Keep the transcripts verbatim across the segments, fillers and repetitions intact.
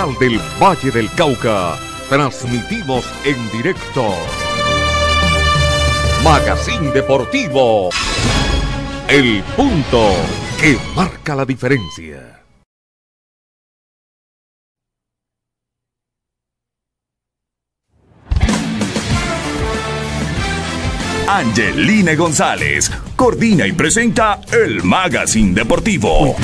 capital del Valle del Cauca, transmitimos en directo Magazine Deportivo, el punto que marca la diferencia. Angeline González coordina y presenta el Magazine Deportivo.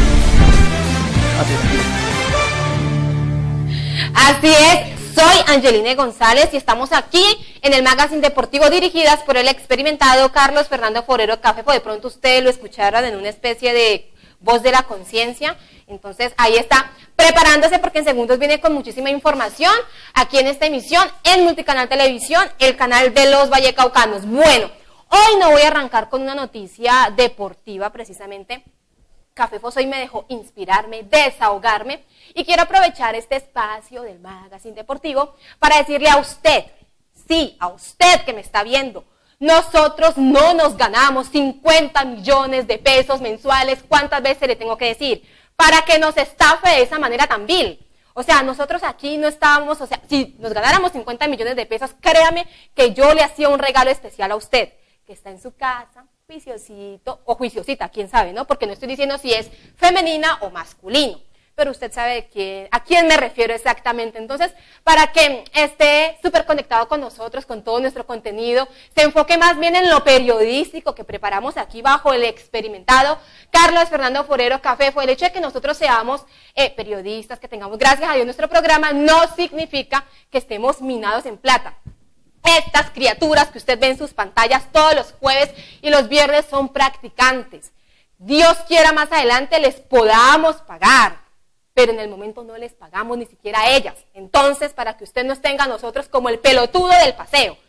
Así es, soy Angeline González y estamos aquí en el Magazine Deportivo dirigidas por el experimentado Carlos Fernando Forero Cafefo. De pronto ustedes lo escucharon en una especie de voz de la conciencia. Entonces ahí está preparándose porque en segundos viene con muchísima información aquí en esta emisión en Multicanal Televisión, el canal de los vallecaucanos. Bueno, hoy no voy a arrancar con una noticia deportiva precisamente. Cafefo hoy me dejó inspirarme, desahogarme y quiero aprovechar este espacio del Magazine Deportivo para decirle a usted, sí, a usted que me está viendo, nosotros no nos ganamos cincuenta millones de pesos mensuales, ¿cuántas veces le tengo que decir? Para que nos estafe de esa manera tan vil. O sea, nosotros aquí no estábamos, o sea, si nos ganáramos cincuenta millones de pesos, créame que yo le hacía un regalo especial a usted, que está en su casa, juiciosito o juiciosita, quién sabe, ¿no? Porque no estoy diciendo si es femenina o masculino, pero usted sabe de quién, a quién me refiero exactamente. Entonces, para que esté súper conectado con nosotros, con todo nuestro contenido, se enfoque más bien en lo periodístico que preparamos aquí bajo el experimentado Carlos Fernando Forero Cafefo. El hecho de que nosotros seamos eh, periodistas, que tengamos, gracias a Dios, nuestro programa, no significa que estemos minados en plata. Estas criaturas que usted ve en sus pantallas todos los jueves y los viernes son practicantes. Dios quiera más adelante les podamos pagar, pero en el momento no les pagamos ni siquiera a ellas. Entonces, para que usted nos tenga a nosotros como el pelotudo del paseo.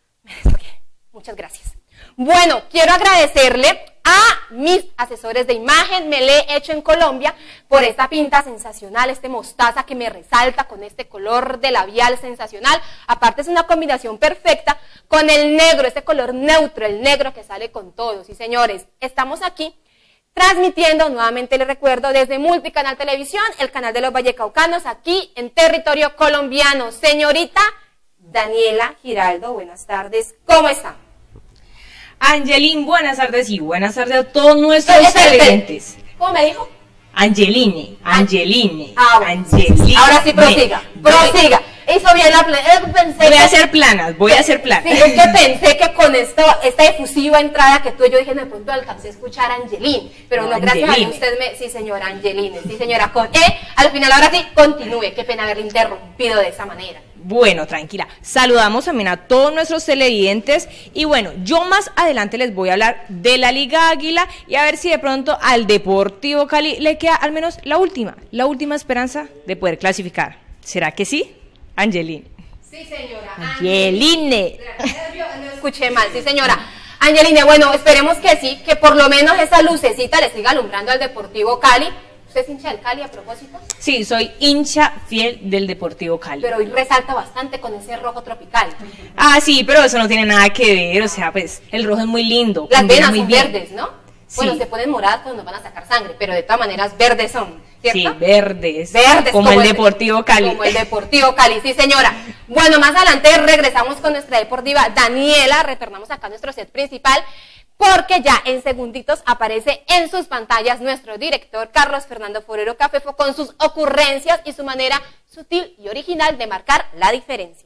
Muchas gracias. Bueno, quiero agradecerle a mis asesores de imagen, me le he hecho en Colombia, por esta pinta sensacional, este mostaza que me resalta con este color de labial sensacional. Aparte es una combinación perfecta con el negro, este color neutro, el negro que sale con todo. Sí, señores, estamos aquí transmitiendo, nuevamente les recuerdo, desde Multicanal Televisión, el canal de los vallecaucanos, aquí en territorio colombiano. Señorita Daniela Giraldo, buenas tardes, ¿cómo está? Angeline, buenas tardes y buenas tardes a todos nuestros televidentes. ¿Cómo me dijo? Angeline, Angeline, ah, bueno. Angeline. Ahora sí, prosiga, prosiga. Hizo bien la plana. Voy a hacer planas, voy a hacer planas. Sí, es que pensé que con esto, esta efusiva entrada que tuve, yo dije, de pronto alcancé a escuchar a Angeline, pero no, no gracias Angeline. A Dios usted me... Sí, señora, Angeline, sí, señora, con E, al final, ahora sí, continúe, qué pena haberle interrumpido de esa manera. Bueno, tranquila, saludamos también a todos nuestros televidentes y bueno, yo más adelante les voy a hablar de la Liga Águila y a ver si de pronto al Deportivo Cali le queda al menos la última, la última esperanza de poder clasificar. ¿Será que sí? Angeline. Sí, señora. Angeline. No escuché mal, sí, señora. Angeline, bueno, esperemos que sí, que por lo menos esa lucecita le siga alumbrando al Deportivo Cali. ¿Usted es hincha del Cali a propósito? Sí, soy hincha fiel del Deportivo Cali. Pero hoy resalta bastante con ese rojo tropical. Ah, sí, pero eso no tiene nada que ver, o sea, pues el rojo es muy lindo. Las venas son bien. verdes, ¿no? Sí. Bueno, se ponen moradas cuando nos van a sacar sangre, pero de todas maneras verdes son, ¿cierto? Sí, verdes. Verdes. Como, como el Deportivo Cali. Como el Deportivo Cali, sí, señora. Bueno, más adelante regresamos con nuestra deportiva Daniela, retornamos acá a nuestro set principal, porque ya en segunditos aparece en sus pantallas nuestro director Carlos Fernando Forero Cafefo con sus ocurrencias y su manera sutil y original de marcar la diferencia.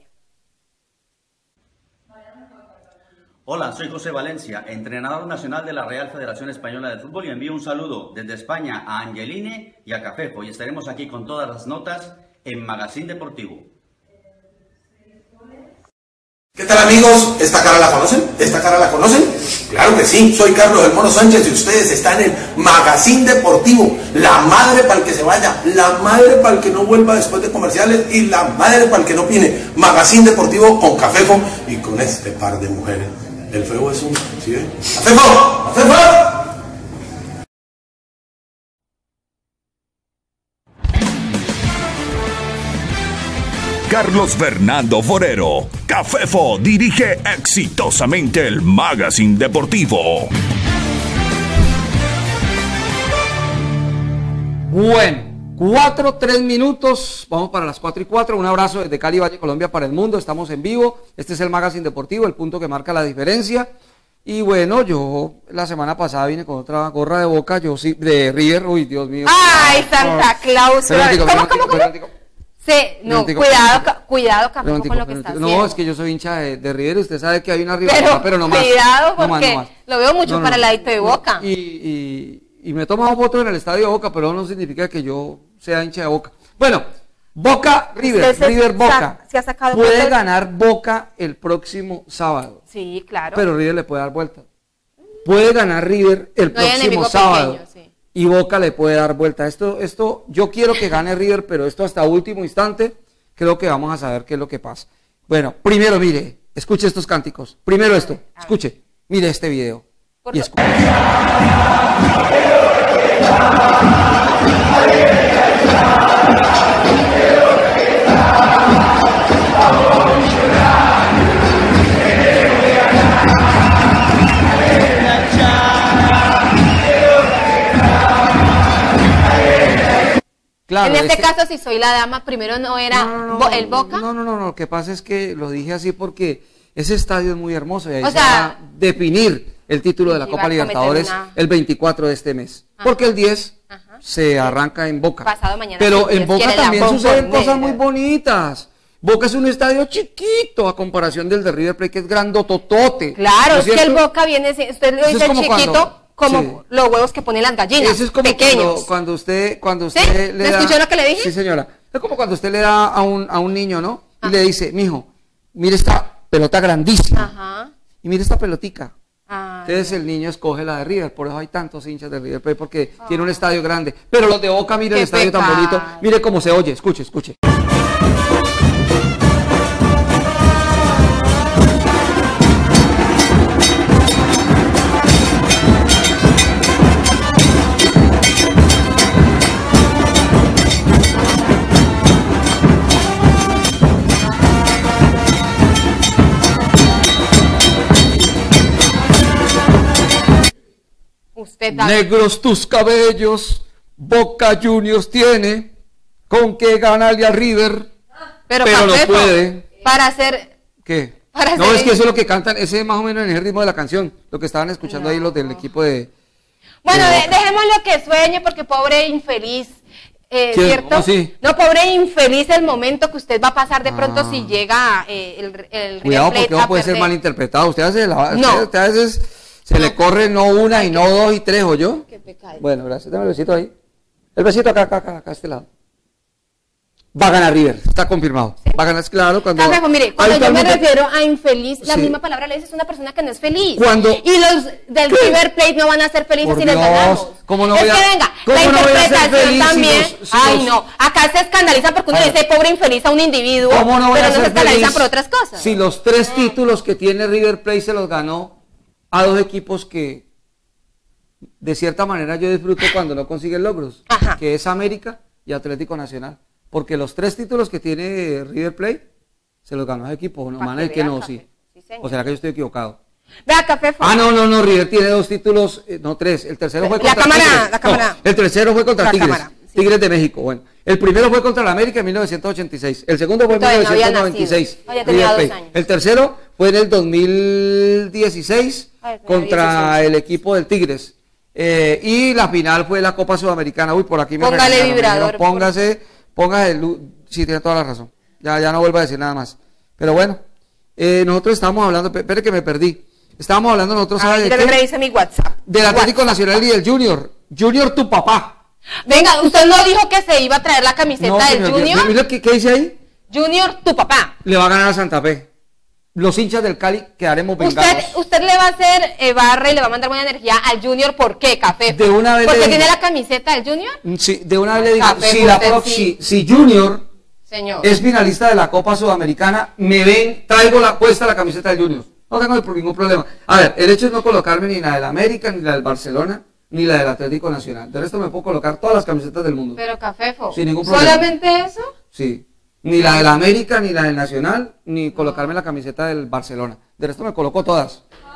Hola, soy José Valencia, entrenador nacional de la Real Federación Española de Fútbol y envío un saludo desde España a Angeline y a Cafefo y estaremos aquí con todas las notas en Magazine Deportivo. ¿Qué tal, amigos? ¿Esta cara la conocen? ¿Esta cara la conocen? Claro que sí, soy Carlos El Mono Sánchez y ustedes están en Magazine Deportivo, la madre para el que se vaya, la madre para el que no vuelva después de comerciales y la madre para el que no opine. Magazine Deportivo con Cafefo y con este par de mujeres. El feo es un... ¿Sí ven? ¡Cafefo! ¡Cafefo! Carlos Fernando Forero Cafefo dirige exitosamente el Magazine Deportivo. Bueno, cuatro, tres minutos, vamos para las cuatro y cuatro, un abrazo desde Cali, Valle, Colombia para el mundo, estamos en vivo, este es el Magazine Deportivo, el punto que marca la diferencia, y bueno, yo la semana pasada vine con otra gorra de Boca, yo sí, de River, uy, Dios mío. ¡Ay, Santa Claus! Pero, ¿Cómo, cómo, cómo? Sí, no, cuidado, ca- cuidado, Café, con lo que está haciendo. No, es que yo soy hincha de, de River, usted sabe que hay una rivalidad, pero, pero no más. Cuidado, porque no más, no más. lo veo mucho no, no, para el ladito de Boca. Y, y, y me he tomado fotos en el estadio de Boca, pero no significa que yo sea hincha de Boca. Bueno, Boca, River, se, River, Boca. Se ha sacado puede fotos. ganar Boca el próximo sábado. Sí, claro. Pero River le puede dar vuelta. Puede ganar River el no hay próximo sábado. Pequeño, sí. Y Boca le puede dar vuelta. Esto, esto, yo quiero que gane River, pero esto hasta último instante, creo que vamos a saber qué es lo que pasa. Bueno, primero mire, escuche estos cánticos. Primero esto, escuche, mire este video. Por Y escuche. Claro, en este, este caso, si soy la dama, primero no era no, no, bo- no, el Boca. No, no, no, no, lo que pasa es que lo dije así porque ese estadio es muy hermoso y ahí O se sea, va a definir el título de la iba Copa a cometer Libertadores una- el veinticuatro de este mes. Ajá. Porque el diez Ajá. se arranca en Boca. Pasado mañana, Pero si en Dios Boca quiere, la también suceden Bombonera. cosas muy bonitas. Boca es un estadio chiquito a comparación del de River Plate, que es grandototote. Claro, ¿No es que el cierto? Boca viene, si- usted lo Eso es dice como chiquito, cuando- como sí. los huevos que ponen las gallinas, Eso es como pequeños. cuando, cuando usted, cuando ¿Sí? usted le ¿Me da. escuchó lo que le dije? Sí, señora. Es como cuando usted le da a un, a un niño, ¿no? Y Ah. le dice, mijo, mire esta pelota grandísima. Ajá. Y mire esta pelotica. Ah, Entonces el niño escoge la de River, por eso hay tantos hinchas de River Plate, porque tiene un estadio grande. Pero los de Boca, mire el Qué estadio tan pecado. bonito, mire cómo se oye, escuche, escuche. usted da- Negros tus cabellos, Boca Juniors tiene, con que ganarle a River, pero, pero no Cafefo, puede. para hacer, ¿Qué? Para No, hacer es que el- eso es lo que cantan, ese es más o menos en el ritmo de la canción, lo que estaban escuchando ahí los del equipo de... bueno, de de- Boca. dejémoslo que sueñe, porque pobre infeliz, eh, ¿Quién? ¿cierto? ¿Cómo así? No, pobre infeliz el momento que usted va a pasar de pronto Ah. si llega eh, el, el River Cuidado Plate porque no a puede ser perder. malinterpretado, usted hace la... No. usted, usted a veces se le corre no una y no dos y tres, ¿o yo? Qué pecado. Bueno, gracias, dame el besito ahí. El besito acá, acá, acá, acá, a este lado. Va a ganar River, está confirmado. Va a ganar, claro, cuando... Cafefo, mire, cuando Ahí yo me también- refiero a infeliz, la Sí. misma palabra le dice es una persona que no es feliz. Cuando- Y los del ¿Qué? River Plate no van a ser felices Por si les Dios, ganamos. ¿cómo no es voy a- que venga, cómo la no voy a ser interpretación feliz si también. los- si Ay, los- no, acá se escandaliza porque uno A le ver. dice pobre infeliz a un individuo, ¿Cómo no voy pero a no se ser escandalizan feliz por otras cosas. si los tres títulos que tiene River Plate se los ganó a dos equipos que de cierta manera yo disfruto cuando no consiguen logros, Ajá. que es América y Atlético Nacional, porque los tres títulos que tiene River Plate se los ganó a ese equipo, no Pa' van a que decir que vea, no, Café. sí. Sí, señor. O será que yo estoy equivocado. Vea, Cafefo. Ah, no, no, no, River tiene dos títulos, eh, no tres. El tercero fue La contra cámara, Tigres. la cámara. No, el tercero fue contra La Tigres. cámara, sí. Tigres de México. Bueno, el primero fue contra la América en mil novecientos ochenta y seis. El segundo fue en Todavía no había mil novecientos noventa y seis. nacido. Todavía tenía River dos Plate. años. El tercero fue en el dos mil dieciséis Ay, tenía contra dieciséis. el equipo del Tigres. Eh, y la final fue la Copa Sudamericana. Uy, por aquí me Póngale regañaron, me vibrador, dijeron, Póngase, póngase, lu- sí, tiene toda la razón. Ya, ya no vuelvo a decir nada más. Pero bueno, eh, nosotros estábamos hablando, pe- espere que me perdí. Estábamos hablando nosotros, ¿sabe Ay, de yo qué? le dice mi WhatsApp. Del Atlético Nacional y del Junior. Junior, tu papá. Venga, usted no dijo que se iba a traer la camiseta del señor, Junior. mira ¿qué, ¿qué dice ahí? Junior, tu papá. Le va a ganar a Santa Fe. Los hinchas del Cali quedaremos vengados. Usted, usted le va a hacer eh, barra y le va a mandar buena energía al Junior. ¿Por qué, Café? De una vez ¿Porque le tiene digo. la camiseta del Junior? Sí, de una vez le digo, Café, si, la usted pro- sí. si, si Junior Señor. es finalista de la Copa Sudamericana, me ven, traigo la puesta la camiseta del Junior. No tengo ningún problema. A ver, el hecho es no colocarme ni la del América, ni la del Barcelona, ni la del Atlético Nacional. De resto me puedo colocar todas las camisetas del mundo. Pero, Cafefo, Sin ningún problema. ¿solamente eso? Sí. Ni la del América, ni la del Nacional, ni colocarme la camiseta del Barcelona. De resto me coloco todas.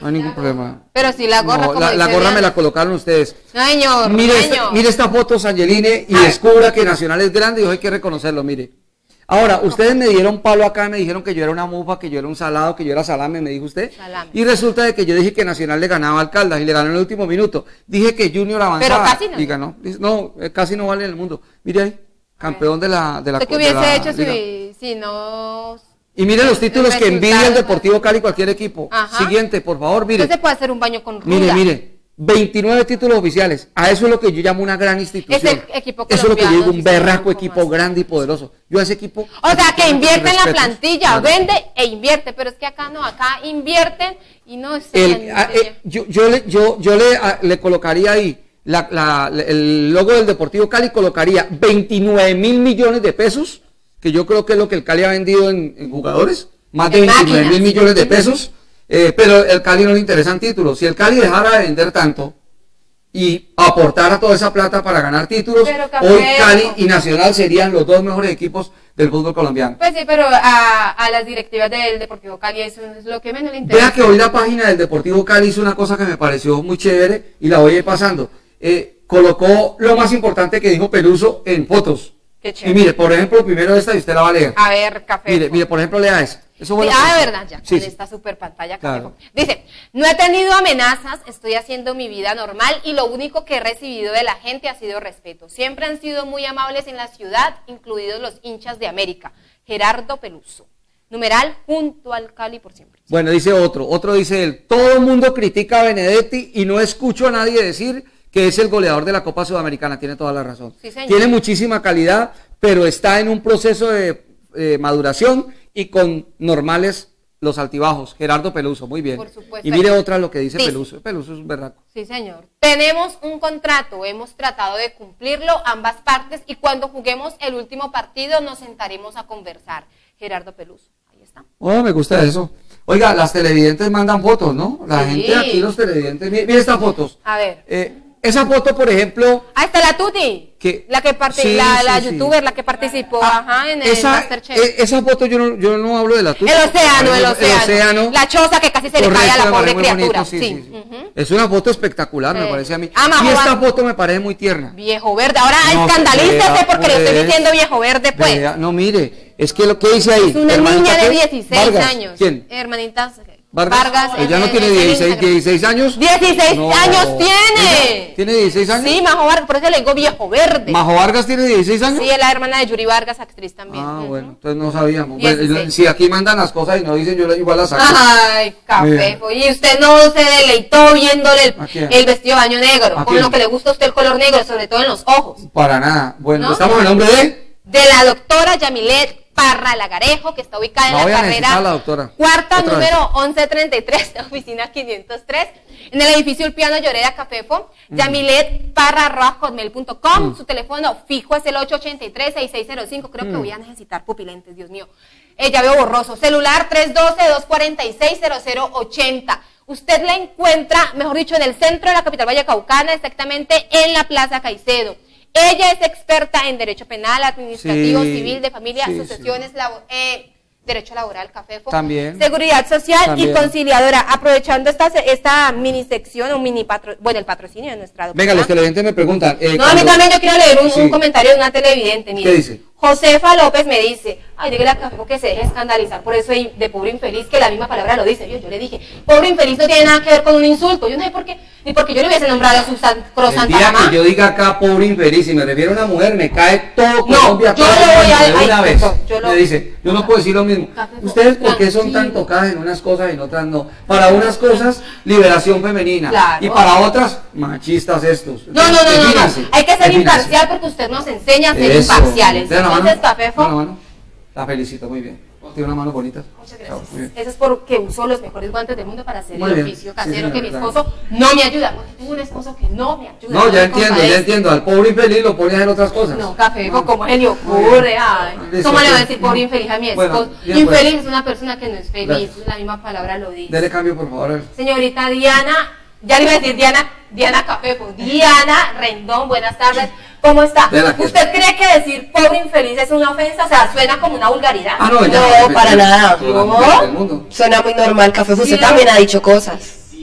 No hay ningún problema. Pero si la gorra, No, como la, la dice gorra me Diana. la colocaron ustedes. No, señor, Mire, no, esta, señor. mire esta foto, Angeline, y A ver. descubra que Nacional es grande y hoy hay que reconocerlo, mire. Ahora, ustedes me dieron palo acá, me dijeron que yo era una mufa, que yo era un salado, que yo era salame, me dijo usted. Salame. Y resulta de que yo dije que Nacional le ganaba al Caldas y le ganó en el último minuto. Dije que Junior avanzaba. Pero casi no. Y ganó. Dice, no, eh, casi no vale en el mundo. Mire ahí, campeón de la de la ¿Usted qué de hubiese la hecho liga. si, si no... Y mire los títulos que envidia el resultado. Deportivo Cali cualquier equipo. Ajá. Siguiente, por favor, mire. Usted se puede hacer un baño con ruda. Mire, mire, veintinueve títulos oficiales. A eso es lo que yo llamo una gran institución. Es el equipo Eso es lo que yo digo, colombiano, un sí, berraco señor, equipo ¿cómo así? grande y poderoso. Yo a ese equipo... O sea, que invierte en la respetos. plantilla, Claro. vende e invierte, pero es que acá no, acá invierten y no es... El- a- eh, yo, yo le, yo, yo le, a- le colocaría ahí la- la- el logo del Deportivo Cali, colocaría veintinueve mil millones de pesos, que yo creo que es lo que el Cali ha vendido en, en jugadores, más de En veintinueve mil máquinas. millones de pesos, eh, pero el Cali no le interesan títulos. Si el Cali dejara de vender tanto y aportara toda esa plata para ganar títulos, Pero, Café, hoy Cali no. y Nacional serían los dos mejores equipos del fútbol colombiano. Pues sí, pero a, a las directivas del Deportivo Cali eso es lo que menos le interesa. Vea que hoy la página del Deportivo Cali hizo una cosa que me pareció muy chévere y la voy a ir pasando. Eh, colocó lo más importante que dijo Peluso en fotos. Qué Y chévere. mire, por ejemplo, primero esta y usted la va a leer. A ver, Café. Mire, mire, por ejemplo, lea esa. Eso fue Sí, lo que ah, hizo. de verdad, ya, Sí, con sí. esta super pantalla. Claro. Café. Dice, no he tenido amenazas, estoy haciendo mi vida normal y lo único que he recibido de la gente ha sido respeto. Siempre han sido muy amables en la ciudad, incluidos los hinchas de América. Gerardo Peluso. Numeral, junto al Cali por siempre. Bueno, dice otro. Otro dice él, todo el mundo critica a Benedetti y no escucho a nadie decir que es el goleador de la Copa Sudamericana. Tiene toda la razón. Sí, señor. Tiene muchísima calidad, pero está en un proceso de eh, maduración y con normales los altibajos. Gerardo Peluso, muy bien. Por supuesto. Y mire otra lo que dice Dice. Peluso. Peluso es un berraco. Sí, señor. Tenemos un contrato, hemos tratado de cumplirlo ambas partes y cuando juguemos el último partido nos sentaremos a conversar. Gerardo Peluso, ahí está. Oh, me gusta eso. Oiga, las televidentes mandan fotos, ¿no? La Sí. gente aquí, los televidentes. Mire, mire estas fotos. A ver. Eh, esa foto, por ejemplo, Ahí está la Tuti, Que- la que parte, sí, la, sí, la sí. youtuber, la que participó ah, ajá, en el esa, Masterchef. eh, esa foto yo no, yo no hablo de la tuya. el océano, el océano, la choza que casi se le cae a la me pobre parece muy bonito, criatura. sí, Sí, sí, sí. ujú. Es una foto espectacular, me Eh, parece a mí. ah, Majo y esta Bar- foto me parece muy tierna. Viejo verde, ahora No, escandalícese vea, porque le estoy pues, diciendo viejo verde, pues. Vea, no, mire, es que lo que dice ahí. Es una hermanita, niña de ¿qué? dieciséis Vargas. años. ¿Quién? Hermanitas Vargas. Vargas. Ella en- no en- tiene en dieciséis, Instagram. dieciséis años. dieciséis No. años tiene. ¿Ella ¿Tiene dieciséis años? Sí, Majo Vargas, por eso le digo viejo verde. ¿Majo Vargas tiene dieciséis años? Sí, es la hermana de Yuri Vargas, actriz también. Ah, Ujú. bueno, entonces no sabíamos. dieciséis. Bueno, si aquí mandan las cosas y no dicen, yo igual las saco. Ay, café. Bien. Y usted no se deleitó viéndole el, ¿A quién? el vestido de baño negro, ¿A con quién? lo que le gusta a usted el color negro, sobre todo en los ojos. Para nada. Bueno, ¿No? estamos en nombre de... De la doctora Yamilet Parra Lagarejo, que está ubicada en La la, voy a carrera necesitar, la doctora. cuarta, Otra número once treinta y tres, oficina quinientos tres, en el edificio El Piano Lloreda Cafefo. Mm. Yamilet Parra arroba hotmail punto com, su teléfono fijo es el ocho ocho tres, seis seis cero cinco, creo que Mm. voy a necesitar pupilentes, Dios mío. Eh, ya veo borroso. Celular tres uno dos, dos cuatro seis, cero cero ocho cero. Usted la encuentra, mejor dicho, en el centro de la capital vallecaucana, exactamente en la Plaza Caicedo. Ella es experta en derecho penal, administrativo, Sí, civil, de familia, sí, sucesiones, labo- eh, derecho laboral, Cafefo, También. seguridad social También. y conciliadora. Aprovechando esta, esta mini sección, o mini patro, bueno, el patrocinio de nuestra doctora. Venga, los televidentes me preguntan. eh, No, a mí cuando- también yo quiero leer un, Sí. un comentario de una televidente. Mire. ¿Qué dice? Josefa López me dice, ay, dígale a Cafefo que se deje escandalizar por eso de, de pobre infeliz, que la misma palabra lo dice. Yo, yo le dije, pobre infeliz no tiene nada que ver con un insulto. Yo no sé por qué, ni porque yo le hubiese nombrado a su san, El crosanta día mamá. que yo diga acá pobre infeliz y me refiero a una mujer, me cae todo No, Colombia. yo todo lo voy a- de ay, una vez. no, yo lo- Me dice, yo no puedo decir lo mismo. Café, ¿Ustedes por qué son tan tranquilo. tocadas en unas cosas y en otras no? Para unas cosas, liberación femenina. Claro. Y para otras, machistas estos. No, no, no, no, no, Defínanse, hay que ser defínanse. imparcial porque usted nos enseña a ser Eso. imparciales. ¿Tiene una mano? Entonces, Cafefo, ¿Tiene una mano? La felicito, muy bien. Tiene una mano bonita. muchas Chao, gracias. muy bien. Eso es porque uso los mejores guantes del mundo para hacer Muy el bien. oficio Sí, casero, señora, que mi claro. esposo no me ayuda. Porque tengo un esposo que no me ayuda. No, ya me entiendo, ya compadece. entiendo. Al pobre infeliz lo pone a hacer otras cosas. No, Cafefo, No. ¿cómo se le ocurre? Ay, Listo, ¿cómo le va a pues. decir pobre infeliz a mi Bueno, esposo? bien, Infeliz pues. es una persona que no es feliz, Gracias. la misma palabra lo dice. Dele cambio, por favor. Señorita Diana, ya le iba a decir Diana, Diana Cafefo, Diana Rendón, buenas tardes, ¿cómo está? De la que- ¿Usted cree que decir pobre infeliz es una ofensa? O sea, suena como una vulgaridad. Ah, no, ya. No, para nada. Todo No. el mundo. Suena muy normal, Café. Usted Sí. también ha dicho cosas.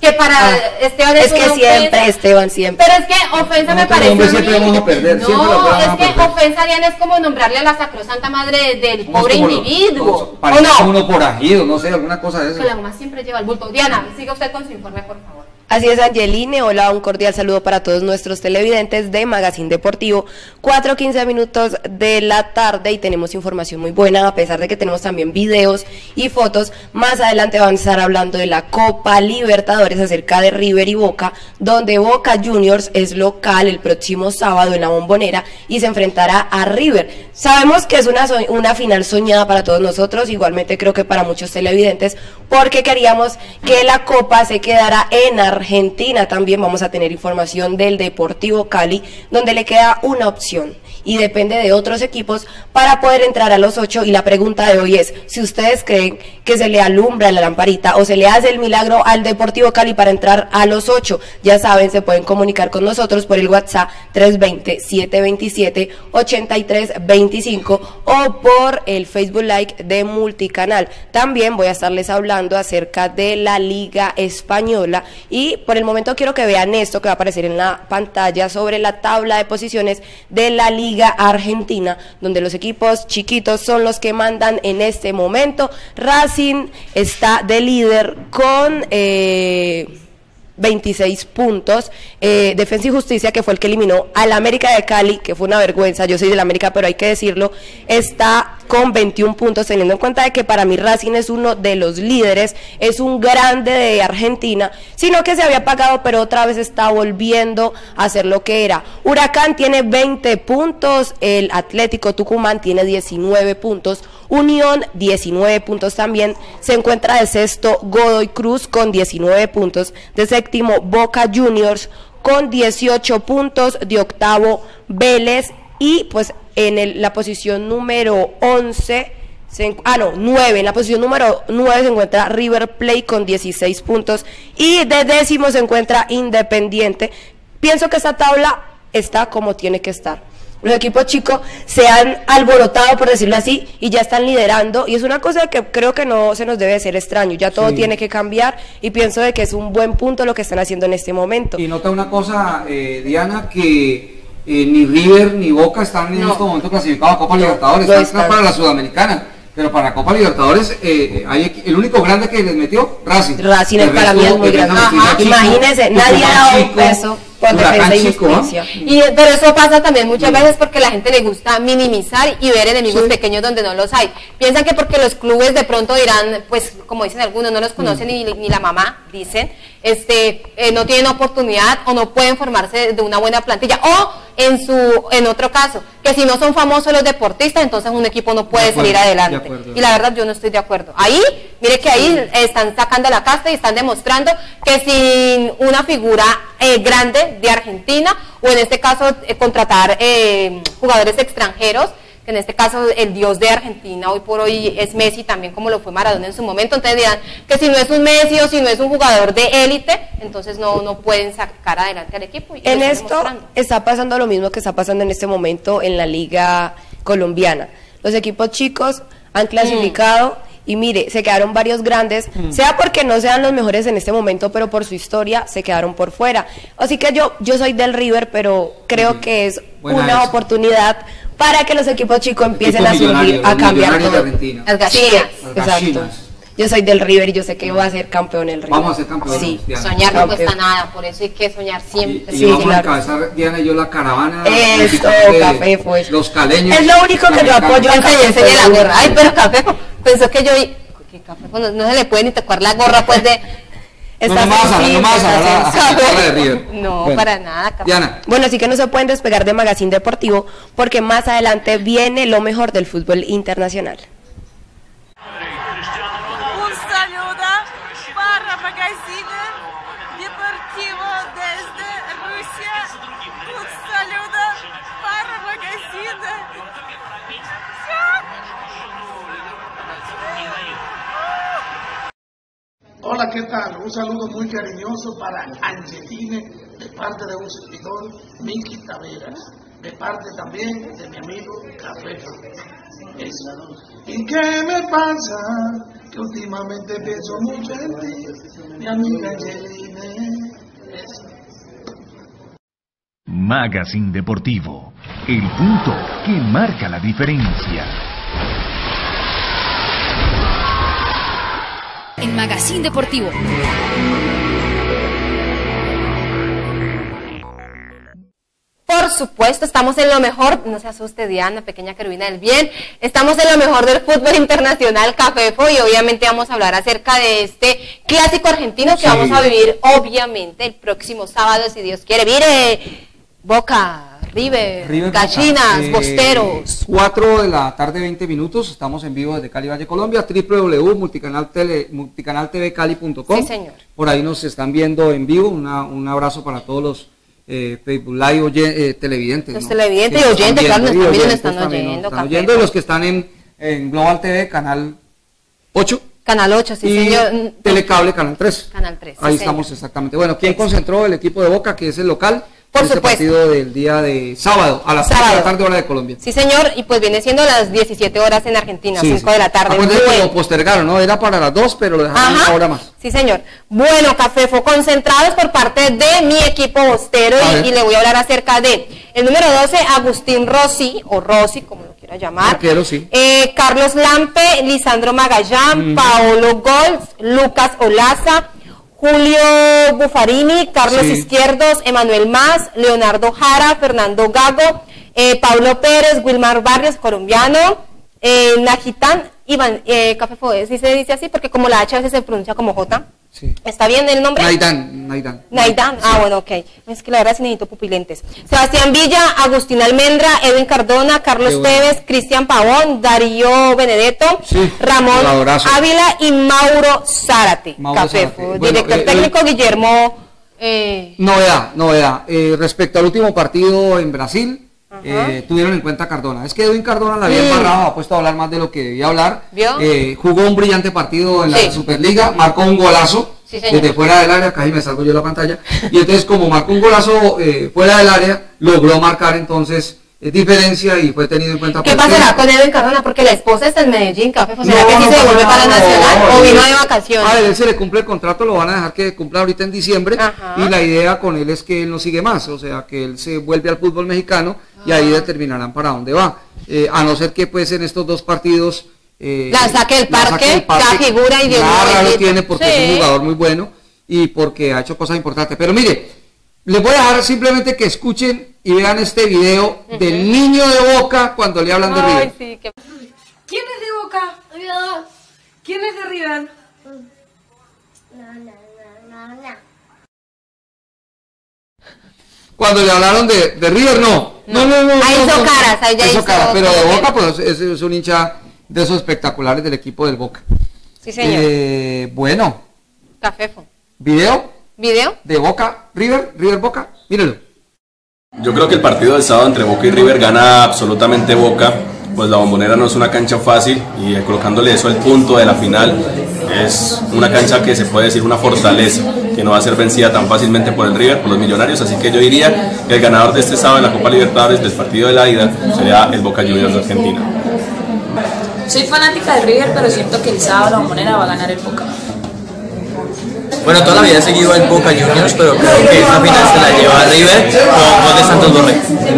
que para Ah, Esteban Es es que una siempre, ofensa. Esteban, siempre. Pero es que ofensa me Nosotros parece hombres a siempre mí. vamos a perder, siempre lo No, vamos es a que perder. ofensa, Diana, es como nombrarle a la sacrosanta madre del Somos pobre como los- individuo. somos- ¿O parece no? uno forajido, no sé, alguna cosa de eso. Que la mamá siempre lleva el bulto. Diana, siga usted con su informe, por favor. Así es, Angeline. Hola, un cordial saludo para todos nuestros televidentes de Magazine Deportivo. cuatro quince minutos de la tarde y tenemos información muy buena, a pesar de que tenemos también videos y fotos. Más adelante van a estar hablando de la Copa Libertadores acerca de River y Boca, donde Boca Juniors es local el próximo sábado en la Bombonera y se enfrentará a River. Sabemos que es una, so- una final soñada para todos nosotros, igualmente creo que para muchos televidentes, porque queríamos que la Copa se quedara en Argentina. También vamos a tener información del Deportivo Cali, donde le queda una opción y depende de otros equipos para poder entrar a los ocho. Y la pregunta de hoy es, si ustedes creen que se le alumbra la lamparita o se le hace el milagro al Deportivo Cali para entrar a los ocho, ya saben, se pueden comunicar con nosotros por el WhatsApp tres dos cero, siete dos siete, ocho tres dos cinco o por el Facebook Live de Multicanal. También voy a estarles hablando acerca de la Liga Española y por el momento quiero que vean esto que va a aparecer en la pantalla sobre la tabla de posiciones de la Liga Argentina, donde los equipos chiquitos son los que mandan en este momento. Racing está de líder con eh, veintiséis puntos. eh, Defensa y Justicia, que fue el que eliminó al América de Cali, que fue una vergüenza, yo soy del América, pero hay que decirlo, está con veintiún puntos, teniendo en cuenta de que para mí Racing es uno de los líderes, es un grande de Argentina, sino que se había apagado, pero otra vez está volviendo a ser lo que era. Huracán tiene veinte puntos, el Atlético Tucumán tiene diecinueve puntos, Unión diecinueve puntos también, se encuentra de sexto Godoy Cruz con diecinueve puntos, de séptimo Boca Juniors con dieciocho puntos, de octavo Vélez y pues en el, la posición número once, se, ah no, nueve, en la posición número nueve se encuentra River Plate con dieciséis puntos y de décimo se encuentra Independiente. Pienso que esta tabla está como tiene que estar. Los equipos chicos se han alborotado, por decirlo así, y ya están liderando, y es una cosa que creo que no se nos debe ser extraño, ya todo Sí. tiene que cambiar, y pienso de que es un buen punto lo que están haciendo en este momento. Y nota una cosa, eh, Diana, que eh, ni River ni Boca están en No. este momento clasificados a Copa No, Libertadores, no están, están. para la Sudamericana, pero para la Copa Libertadores eh, hay, equi- el único grande que les metió, Racing. Racing El para resto, mí es muy el grande. resto, Ajá, Chico, imagínense, nadie ha Tucumán dado un chico, peso por Huracán Defensa y chico, ¿ah? Justicia. Y, pero eso pasa también muchas veces porque la gente le gusta minimizar y ver enemigos Sí. pequeños donde no los hay. Piensan que porque los clubes de pronto dirán, pues como dicen algunos, no los conocen ni, ni la mamá, dicen, este, eh, no tienen oportunidad o no pueden formarse de una buena plantilla. O en su, en otro caso, que si no son famosos los deportistas, entonces un equipo no puede De acuerdo, salir adelante. de acuerdo. Y la verdad yo no estoy de acuerdo. Ahí, mire que ahí están sacando la casta y están demostrando que sin una figura eh, grande de Argentina, o en este caso eh, contratar eh, jugadores extranjeros, que en este caso el dios de Argentina hoy por hoy es Messi, también como lo fue Maradona en su momento, entonces dirán que si no es un Messi o si no es un jugador de élite, entonces no, no pueden sacar adelante al equipo. Y lo En están esto demostrando. está pasando lo mismo que está pasando en este momento en la liga colombiana. Los equipos chicos han clasificado y mire, se quedaron varios grandes, sea porque no sean los mejores en este momento, pero por su historia se quedaron por fuera. Así que yo, yo soy del River, pero creo Ujú. que es Buena una esa. oportunidad para que los equipos chicos empiecen Equipos a surgir, millonarios, a los cambiar millonarios de todo. Argentina. Las Sí, gallinas. Las exacto. gallinas. Yo soy del River y yo sé que va a ser campeón el River. Vamos a ser campeones, Sí. Diana. Soñar no Campeón. cuesta nada, por eso hay que soñar Y, siempre. y Sí, vamos claro. a encabezar Diana y yo la caravana Eso, prácticamente Café, pues. los caleños. Es lo único que yo apoyo. Enseñé, enseñé la gorra. Ay, pero Café pensó que yo... ¿Qué Café? No, no se le puede ni tocar la gorra, pues, de... No, no más a- no más a- a- a- a- de River. No, Bueno. para nada, Café. Diana, Bueno, así que no se pueden despegar de Magazine Deportivo porque más adelante viene lo mejor del fútbol internacional. Un saludo para Magazine Deportivo desde Rusia. Un saludo para Magazine. Hola, ¿qué tal? Un saludo muy cariñoso para Angeline, de parte de un servidor, Miki Taveras, de parte también de mi amigo Café. Eso. ¿Y qué me pasa? Que últimamente pienso mucho en ti, mi amiga Angelina. Magazine Deportivo, el punto que marca la diferencia. En Magazine Deportivo. Por supuesto, estamos en lo mejor, no se asuste Diana, pequeña querubina del bien, estamos en lo mejor del fútbol internacional, Cafefo, y obviamente vamos a hablar acerca de este clásico argentino que sí. vamos a vivir obviamente el próximo sábado, si Dios quiere. Mire, Boca, River, River Gallinas, eh, Bosteros. cuatro de la tarde, veinte minutos, estamos en vivo desde Cali, Valle, Colombia, doble u doble u doble u punto multicanal tele, multicanal T V Cali punto com. Sí, señor. Por ahí nos están viendo en vivo, una, un abrazo para todos los Eh, Facebook Live oye, eh, televidentes. Los ¿no? televidentes y oyentes, claro, nos están, están oyendo. Están oyendo, y los que están en, en Global T V, canal ocho. Canal ocho, sí, y señor. Telecable, canal tres. Canal tres. Ahí sí, estamos señor. exactamente. Bueno, ¿quién concentró el equipo de Boca, que es el local? Por este supuesto. partido del día de sábado, a las sábado. seis de la tarde, hora de Colombia. Sí, señor, y pues viene siendo las diecisiete horas en Argentina, sí, cinco sí. de la tarde. Acuérdense que lo postergaron, ¿no? Era para las dos, pero lo dejaron una hora más. Sí, señor. Bueno, Cafefo, concentrados por parte de mi equipo bostero, y, y le voy a hablar acerca de el número doce, Agustín Rossi, o Rossi, como lo quiera llamar. Arquero, sí. eh, Carlos Lampe, Lisandro Magallán, mm. Paolo Golz, Lucas Olaza, Julio Buffarini, Carlos sí. Izquierdos, Emanuel Más, Leonardo Jara, Fernando Gago, eh, Paulo Pérez, Wilmar Barrios, colombiano, eh, Najitán, Iván, eh, Cafefo, ¿sí se dice así? Porque como la H a veces se pronuncia como J. Sí. ¿Está bien el nombre? Naidán, Naidán. Naidán, ah, sí. Bueno, ok. Es que la verdad sí necesito pupilentes. Sebastián Villa, Agustín Almendra, Edwin Cardona, Carlos bueno. Tevez, Cristian Pavón, Darío Benedetto, sí, Ramón Ávila y Mauro Zárate. Mauro Cafefo. Zárate. Bueno, director eh, técnico eh, Guillermo. Eh... Novedad, novedad. Eh, respecto al último partido en Brasil, Eh, tuvieron en cuenta Cardona. Es que Edwin Cardona la había mm. embarrado, ha puesto a hablar más de lo que debía hablar. Eh, jugó un brillante partido en la sí. Superliga, marcó un golazo sí, desde fuera del área, casi me salgo yo de la pantalla. Y entonces, como marcó un golazo eh, fuera del área, logró marcar entonces eh, diferencia y fue tenido en cuenta. ¿Qué pasará con Edwin Cardona? Porque la esposa está en Medellín, Café. ¿Será no, que sí no, se devuelve no, para no, Nacional no, no, o vino de vacaciones? A ver, él se le cumple el contrato, lo van a dejar que cumpla ahorita en diciembre. Ajá. Y la idea con él es que él no sigue más, o sea, que él se vuelve al fútbol mexicano. Y ahí determinarán para dónde va, eh, a no ser que pues en estos dos partidos eh, la saque del parque, la figura y de nada lo tiene porque sí. es un jugador muy bueno y porque ha hecho cosas importantes. Pero mire, les voy a dejar simplemente que escuchen y vean este video uh-huh. del niño de Boca cuando le hablan de Ay, River. Sí, que... ¿Quién es de Boca? ¿Quién es de River? No, no, no, no, no. Cuando le hablaron de, de River, no. No, no, no. Ahí no, hizo no, caras, ahí ya hizo, hizo caras. Pero de Boca, pues es, es un hincha de esos espectaculares del equipo del Boca. Sí, señor. Eh, bueno. Cafefo. ¿Video? ¿Video? De Boca, River, River Boca. Míralo. Yo creo que el partido del sábado entre Boca y River gana absolutamente Boca. Pues la Bombonera no es una cancha fácil y eh, colocándole eso el punto de la final es una cancha que se puede decir una fortaleza, que no va a ser vencida tan fácilmente por el River, por los millonarios, así que yo diría que el ganador de este sábado en la Copa Libertadores del partido de la ida sería el Boca Juniors de Argentina. Soy fanática del River, pero siento que el sábado la Bombonera va a ganar el Boca. Bueno, toda la vida he seguido al Boca Juniors, pero creo que esta final se la lleva River con gol de Santos Borré.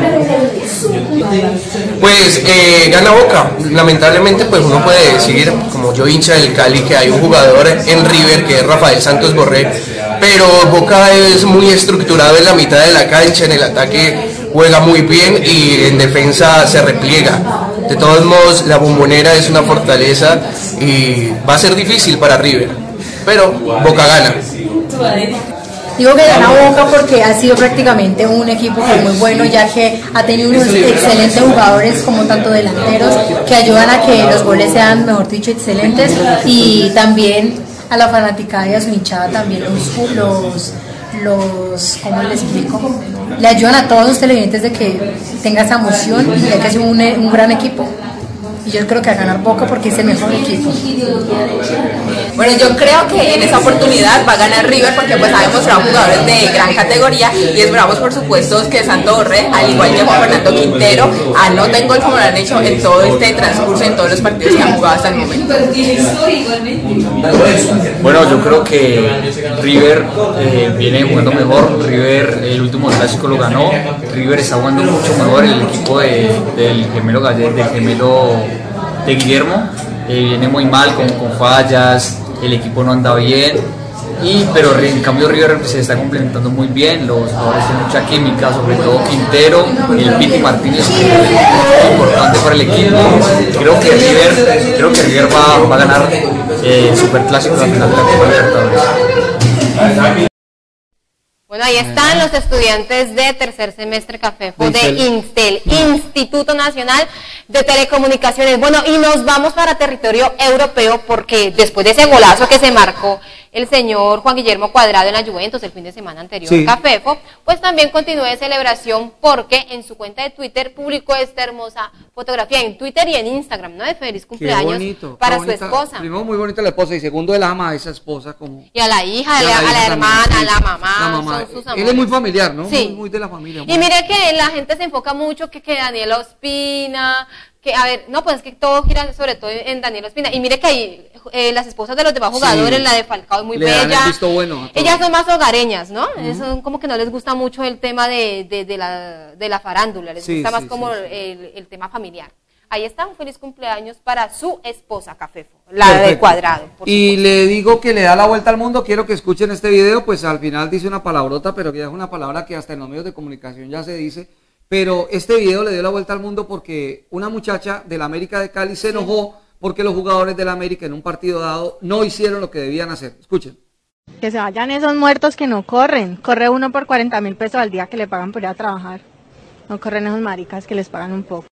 Pues eh, gana Boca, lamentablemente pues uno puede decir, como yo hincha del Cali, que hay un jugador en River que es Rafael Santos Borré, pero Boca es muy estructurado en la mitad de la cancha, en el ataque juega muy bien y en defensa se repliega. De todos modos, la Bombonera es una fortaleza y va a ser difícil para River, pero Boca gana. Digo que gana Boca porque ha sido prácticamente un equipo muy bueno, ya que ha tenido unos excelentes jugadores como tanto delanteros que ayudan a que los goles sean, mejor dicho, excelentes, y también a la fanaticada y a su hinchada también los, los, los ¿cómo les explico? Le ayudan a todos los televidentes de que tenga esa emoción y de que es un, un gran equipo. Y yo creo que a ganar Boca porque es el mejor equipo. Bueno, yo creo que en esta oportunidad va a ganar River porque pues ha demostrado jugadores de gran categoría y esperamos por supuesto que Santorre, al igual que Juan Fernando Quintero, anoten gol como lo han hecho en todo este transcurso, en todos los partidos que han jugado hasta el momento. Bueno, yo creo que River eh, viene jugando mejor. River el último clásico lo ganó. River está jugando mucho mejor. El equipo de, del gemelo Galle- del gemelo de Guillermo eh, viene muy mal con, con fallas. El equipo no anda bien. Y, pero en cambio River se está complementando muy bien, los jugadores tienen mucha química, sobre todo Quintero, el Piti Martínez, que es muy importante para el equipo. Creo que River, creo que River va, va a ganar eh, el Superclásico de la final de la Copa Libertadores. Bueno, ahí están los estudiantes de tercer semestre CAFEFO de INSTEL, Instituto Nacional de Telecomunicaciones. Bueno, y nos vamos para territorio europeo porque después de ese golazo que se marcó el señor Juan Guillermo Cuadrado en la Juventus el fin de semana anterior, sí. CAFEFO, pues también continuó de celebración porque en su cuenta de Twitter publicó esta hermosa fotografía en Twitter y en Instagram, ¿no? De feliz cumpleaños bonito, para bonita, su esposa. Primero, muy bonita la esposa y segundo, él ama a esa esposa como... Y a la hija, a la, la, a la hija hermana, también, a la mamá, la mamá. son sus Él amores. es muy familiar, ¿no? Sí. Muy, muy de la familia. Y mire que la gente se enfoca mucho que, que Daniel Ospina, que a ver, no, pues es que todo gira sobre todo en Daniel Ospina. Y mire que ahí eh, las esposas de los demás jugadores, sí. La de Falcao es muy Le bella. dan el visto bueno ellas son más hogareñas, ¿no? Uh-huh. Eso como que no les gusta mucho el tema de, de, de, la, de la farándula, les sí, gusta más sí, como sí. El, el tema familiar. Ahí está, un feliz cumpleaños para su esposa, CAFEFO, la Perfecto. de Cuadrado. Por y supuesto. le digo que le da la vuelta al mundo, quiero que escuchen este video, pues al final dice una palabrota, pero que ya es una palabra que hasta en los medios de comunicación ya se dice, pero este video le dio la vuelta al mundo porque una muchacha del América de Cali se enojó porque los jugadores del América en un partido dado no hicieron lo que debían hacer. Escuchen. Que se vayan esos muertos que no corren, corre uno por cuarenta mil pesos al día que le pagan por ir a trabajar, no corren esos maricas que les pagan un poco.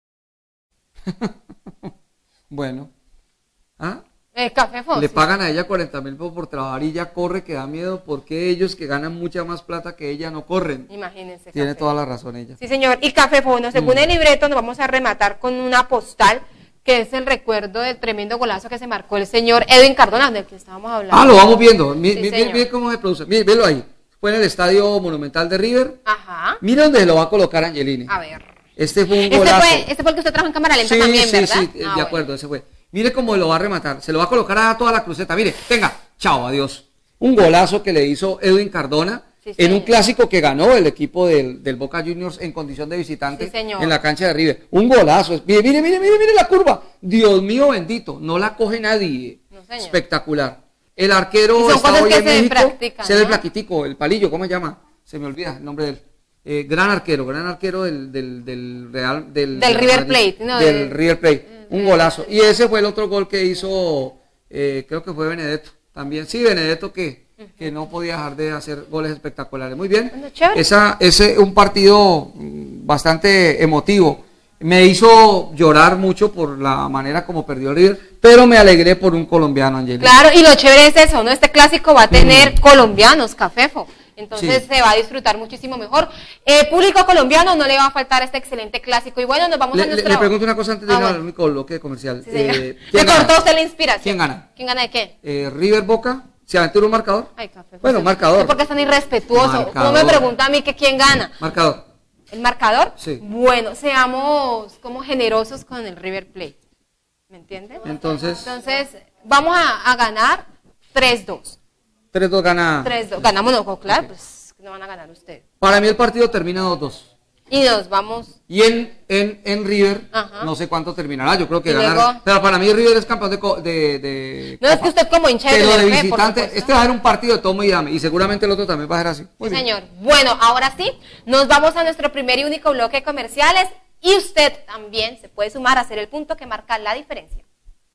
Bueno, ¿ah? Eh, CAFEFO, le sí. pagan a ella cuarenta mil pesos por trabajar y ella corre, que da miedo, porque ellos que ganan mucha más plata que ella no corren. Imagínense. Tiene CAFEFO. toda la razón ella. Sí, señor. Y CAFEFO, bueno, según mm. el libreto, nos vamos a rematar con una postal que es el recuerdo del tremendo golazo que se marcó el señor Edwin Cardona, del que estábamos hablando. Ah, lo vamos viendo. Mire, sí, mire, mire cómo se produce. Mire, velo ahí. Fue en el Estadio Monumental de River. Ajá. Mire dónde lo va a colocar Angelini. A ver. Este fue un este golazo. Fue, este fue el que usted trajo en cámara lenta sí, también, sí, ¿verdad? Sí, sí, ah, de acuerdo, bueno. Ese fue. Mire cómo lo va a rematar. Se lo va a colocar a toda la cruceta. Mire, venga, chao, adiós. Un golazo que le hizo Edwin Cardona sí, en señor. Un clásico que ganó el equipo del, del Boca Juniors en condición de visitante sí, en la cancha de River. Un golazo. Mire, mire, mire, mire, mire la curva. Dios mío bendito, no la coge nadie. No, espectacular. El arquero está hoy en México. Se, ¿no? Se le plaquitico, el palillo, ¿cómo se llama? Se me olvida el nombre de él. Eh, gran arquero, gran arquero del, del, del Real del, del River Plate, no, del de, River Plate, un golazo. Y ese fue el otro gol que hizo, eh, creo que fue Benedetto, también, sí, Benedetto que, uh-huh. que no podía dejar de hacer goles espectaculares. Muy bien, bueno, esa, ese un partido bastante emotivo. Me hizo llorar mucho por la manera como perdió River, pero me alegré por un colombiano, Angelina. Claro, y lo chévere es eso, ¿no? Este clásico va a tener mm. colombianos, CAFEFO. Entonces sí. se va a disfrutar muchísimo mejor. Eh, público colombiano, no le va a faltar este excelente clásico. Y bueno, nos vamos le, a nuestra... Le pregunto una cosa antes de ah, ir al único bloque comercial. Sí, eh, ¿Me cortó usted la inspiración? ¿Quién gana? ¿Quién gana de qué? Eh, River Boca. ¿Se aventura un marcador? Ay, café. Bueno, sí. marcador. ¿Por qué es tan irrespetuoso? Marcador. ¿Cómo me pregunta a mí que quién gana? Marcador. ¿El marcador? Sí. Bueno, seamos como generosos con el River Plate. ¿Me entienden? Entonces... Entonces, vamos a, a ganar tres dos. tres dos gana... tres dos. Ganamos, no, claro, okay. Pues no van a ganar ustedes. Para mí el partido termina dos dos. Y nos vamos. Y en, en, en River, Ajá. no sé cuánto terminará, yo creo que ganar. Pero para mí River es campeón de... de, de no, Copa. Es que usted como hincha pero de visitante, este va a ser un partido de toma y dame, y seguramente el otro también va a ser así. Muy sí, bien. Señor. Bueno, ahora sí, nos vamos a nuestro primer y único bloque de comerciales, y usted también se puede sumar a hacer el punto que marca la diferencia.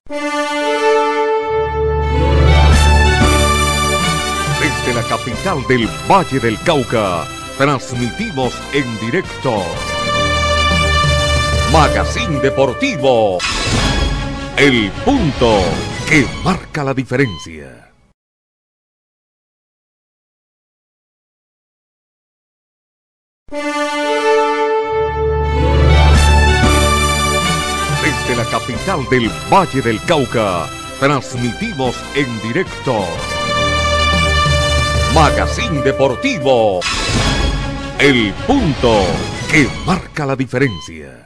Desde la capital del Valle del Cauca, transmitimos en directo Magazine Deportivo, el punto que marca la diferencia. Desde la capital del Valle del Cauca, Transmitimos en directo Magazine Deportivo, el punto que marca la diferencia.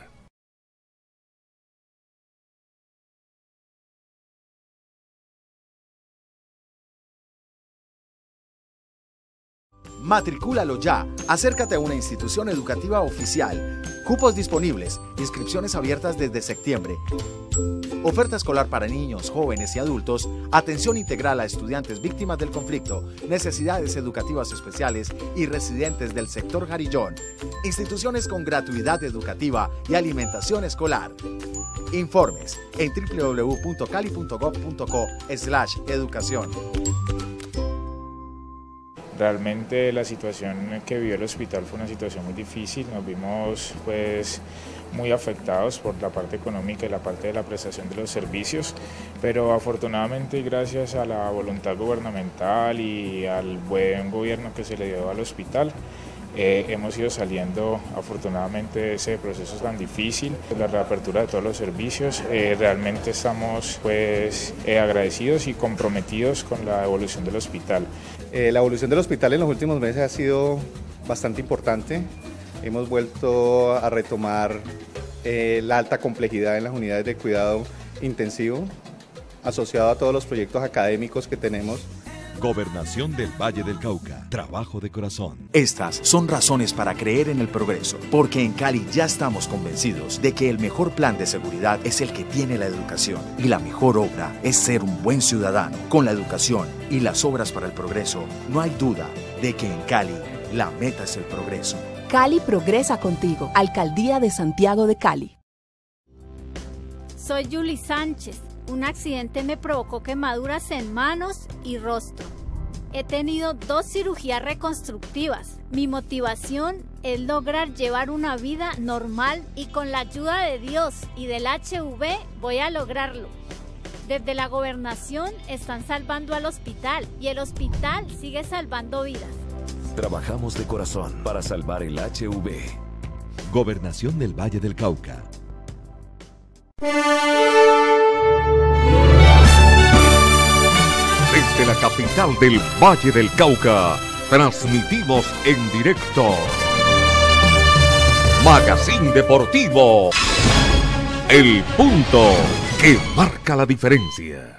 Matricúlalo ya. Acércate a una institución educativa oficial. Cupos disponibles. Inscripciones abiertas desde septiembre. Oferta escolar para niños, jóvenes y adultos. Atención integral a estudiantes víctimas del conflicto, necesidades educativas especiales y residentes del sector Jarillón. Instituciones con gratuidad educativa y alimentación escolar. Informes en w w w punto cali punto gov punto co slash educación. Realmente la situación que vivió el hospital fue una situación muy difícil, nos vimos pues muy afectados por la parte económica y la parte de la prestación de los servicios, pero afortunadamente y gracias a la voluntad gubernamental y al buen gobierno que se le dio al hospital, Eh, hemos ido saliendo afortunadamente de ese proceso tan difícil, la reapertura de todos los servicios. Eh, realmente estamos pues eh, agradecidos y comprometidos con la evolución del hospital. Eh, la evolución del hospital en los últimos meses ha sido bastante importante. Hemos vuelto a retomar eh, la alta complejidad en las unidades de cuidado intensivo, asociado a todos los proyectos académicos que tenemos. Gobernación del Valle del Cauca. Trabajo de corazón. Estas son razones para creer en el progreso, porque en Cali ya estamos convencidos de que el mejor plan de seguridad es el que tiene la educación y la mejor obra es ser un buen ciudadano. Con la educación y las obras para el progreso, no hay duda de que en Cali la meta es el progreso. Cali progresa contigo. Alcaldía de Santiago de Cali. Soy Yuli Sánchez. Un accidente me provocó quemaduras en manos y rostro. He tenido dos cirugías reconstructivas. Mi motivación es lograr llevar una vida normal y con la ayuda de Dios y del H V voy a lograrlo. Desde la gobernación están salvando al hospital y el hospital sigue salvando vidas. Trabajamos de corazón para salvar el H V. Gobernación del Valle del Cauca. Desde la capital del Valle del Cauca, transmitimos en directo Magazine Deportivo, el punto que marca la diferencia.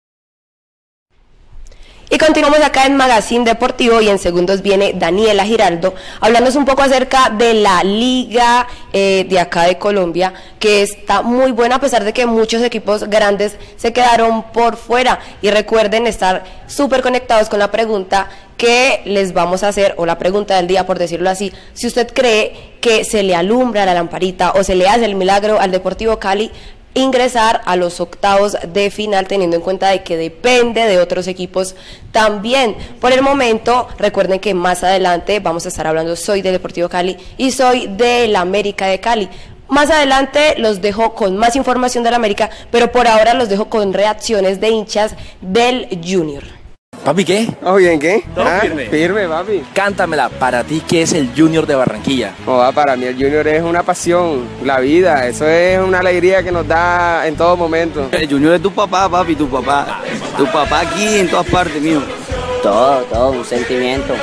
Y continuamos acá en Magazine Deportivo y en segundos viene Daniela Giraldo hablándonos un poco acerca de la liga eh, de acá de Colombia, que está muy buena a pesar de que muchos equipos grandes se quedaron por fuera. Y recuerden estar súper conectados con la pregunta que les vamos a hacer, o la pregunta del día por decirlo así: si usted cree que se le alumbra la lamparita o se le hace el milagro al Deportivo Cali ingresar a los octavos de final, teniendo en cuenta de que depende de otros equipos también. Por el momento, recuerden que más adelante vamos a estar hablando, soy del Deportivo Cali y soy del América de Cali. Más adelante los dejo con más información del América, pero por ahora los dejo con reacciones de hinchas del Junior. ¿Papi qué? ¿Todo bien qué? ¿Todo ¿Ah? firme? Firme, papi. Cántamela, para ti, ¿qué es el Junior de Barranquilla? Oh, para mí el Junior es una pasión, la vida, eso es una alegría que nos da en todo momento. El Junior es tu papá, papi, tu papá. Tu papá aquí en todas partes, mío. Todo, todo, un sentimiento.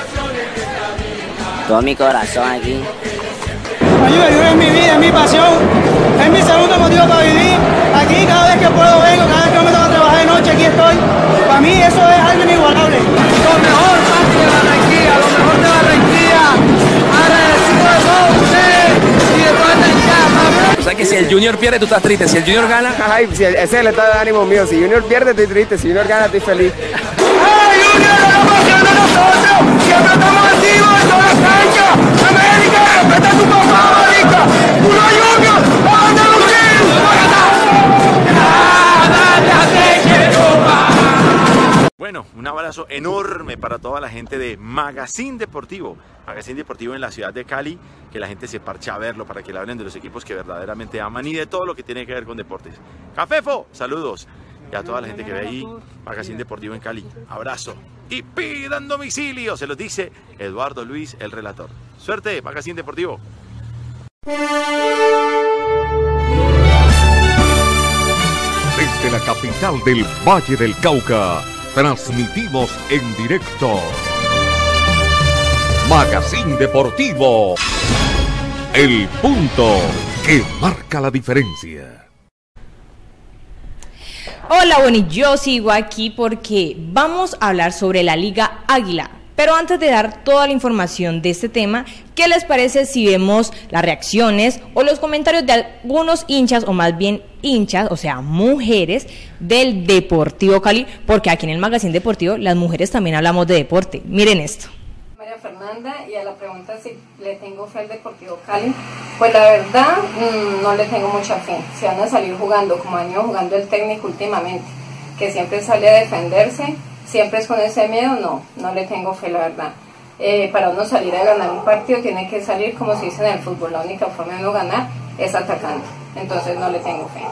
Todo mi corazón aquí. El Junior es mi vida, es mi pasión, es mi segundo motivo para vivir. Aquí cada vez que puedo vengo, cada vez que me toca trabajar de noche, aquí estoy. Para mí eso es algo inigualable. Lo mejor, papi, de Barranquilla, lo mejor de Barranquilla. Agradecido de todos ustedes y de toda esta hinchada. O sea que si el Junior pierde, tú estás triste. Si el Junior gana... Ay, si el, ese es el estado de ánimo mío. Si Junior pierde, estoy triste. Si Junior gana, estoy feliz. ¡Ay, Junior, es la pasión de nosotros! Siempre estamos activos en todas las canchas. América, respeta a tu papá, América. ¡Uno Junior! ¡Anda, Bueno, un abrazo enorme para toda la gente de Magazine Deportivo, Magazine Deportivo en la ciudad de Cali, que la gente se parche a verlo para que le hablen de los equipos que verdaderamente aman y de todo lo que tiene que ver con deportes. Cafefo, saludos. Y a toda la gente que ve ahí, Magazine Deportivo en Cali, abrazo. Y pidan domicilio, se los dice Eduardo Luis, el relator. Suerte, Magazine Deportivo. Desde Desde la capital del Valle del Cauca, transmitimos en directo Magazine Deportivo, el punto que marca la diferencia. Hola, bueno, y yo sigo aquí porque vamos a hablar sobre la Liga Águila. Pero antes de dar toda la información de este tema, ¿qué les parece si vemos las reacciones o los comentarios de algunos hinchas, o más bien hinchas, o sea, mujeres del Deportivo Cali? Porque aquí en el Magazine Deportivo las mujeres también hablamos de deporte. Miren esto. María Fernanda, y a la pregunta si le tengo fe al Deportivo Cali, pues la verdad mmm, no le tengo mucha fe. Si van a salir jugando como ha venido jugando el técnico últimamente, que siempre sale a defenderse, siempre es con ese miedo, no, no le tengo fe, la verdad. Eh, para uno salir a ganar un partido tiene que salir, como se dice en el fútbol, la única forma de no ganar es atacando, entonces no le tengo fe.